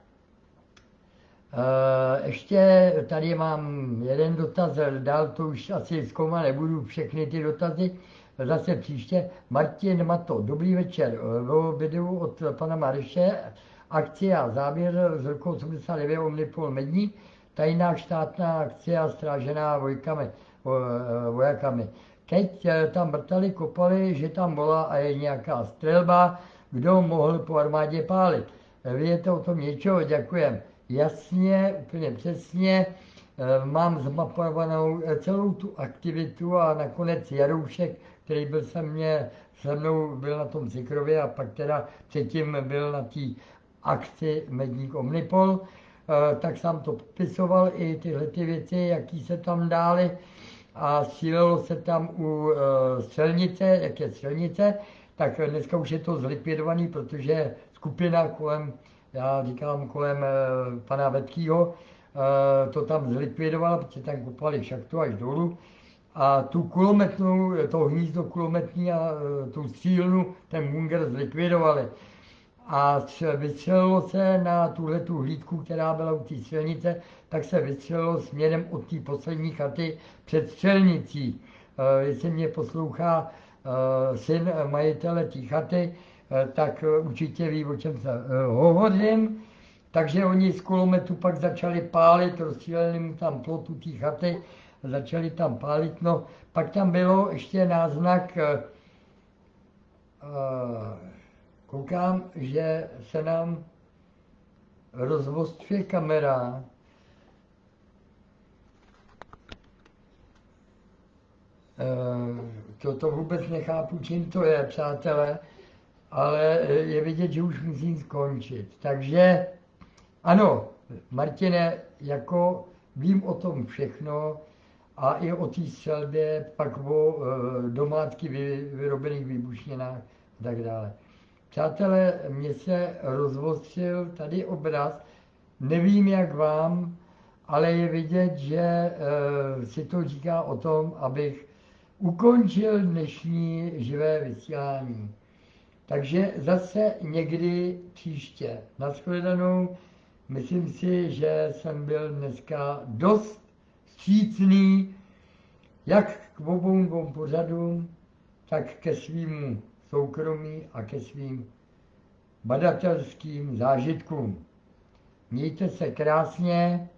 E, ještě tady mám jeden dotaz, dál to už asi zkoumat nebudu všechny ty dotazy. zase příště. Martin Mato, dobrý večer. Bylo videu od pana Mareše, akce a záběr z roku osmdesát devět Omnipol Mední, tajná štátná akce strážená vojkami, vojakami. Teď tam vrtali, kopali, že tam byla a je nějaká střelba, kdo mohl po armádě pálit. Víte o tom něčeho? Děkujem. Jasně, úplně přesně. Mám zmapovanou celou tu aktivitu a nakonec Jaroušek, který byl se, mě, se mnou byl na tom Zikrově a pak teda předtím byl na té akci Medník Omnipol, tak jsem to popisoval i tyhle ty věci, jaký se tam dály a střílelo se tam u střelnice, jak je střelnice, tak dneska už je to zlikvidovaný, protože skupina kolem, já říkám kolem pana Vetkýho, to tam zlikvidovala, protože tam kopali šachtu až dolů a tu kulometnou, to hnízdo kulometní a tu střílnu, ten bunger zlikvidovali. A vystřelilo se na tuhle tu hlídku, která byla u té střelnice, tak se vystřelilo směrem od té poslední chaty před střelnicí. Jestli mě poslouchá syn majitele té chaty, tak určitě ví, o čem se hovořím. Takže oni z kulometu pak začali pálit, rozstříleli mu tam plotu té chaty, začali tam pálit. No, pak tam bylo ještě náznak, koukám, že se nám rozvostřuje kamera. To, to vůbec nechápu, čím to je, přátelé, ale je vidět, že už musím skončit. Takže ano, Martine, jako vím o tom všechno a i o té střelbě, pak o domátky vy, vyrobených výbušninách a tak dále. Přátelé, mně se rozvostřil tady obraz, nevím jak vám, ale je vidět, že e, si to říká o tom, abych ukončil dnešní živé vysílání. Takže zase někdy příště. Nashledanou. Myslím si, že jsem byl dneska dost vstřícný, jak k obou dvou pořadům, tak ke svým soukromí a ke svým badatelským zážitkům. Mějte se krásně.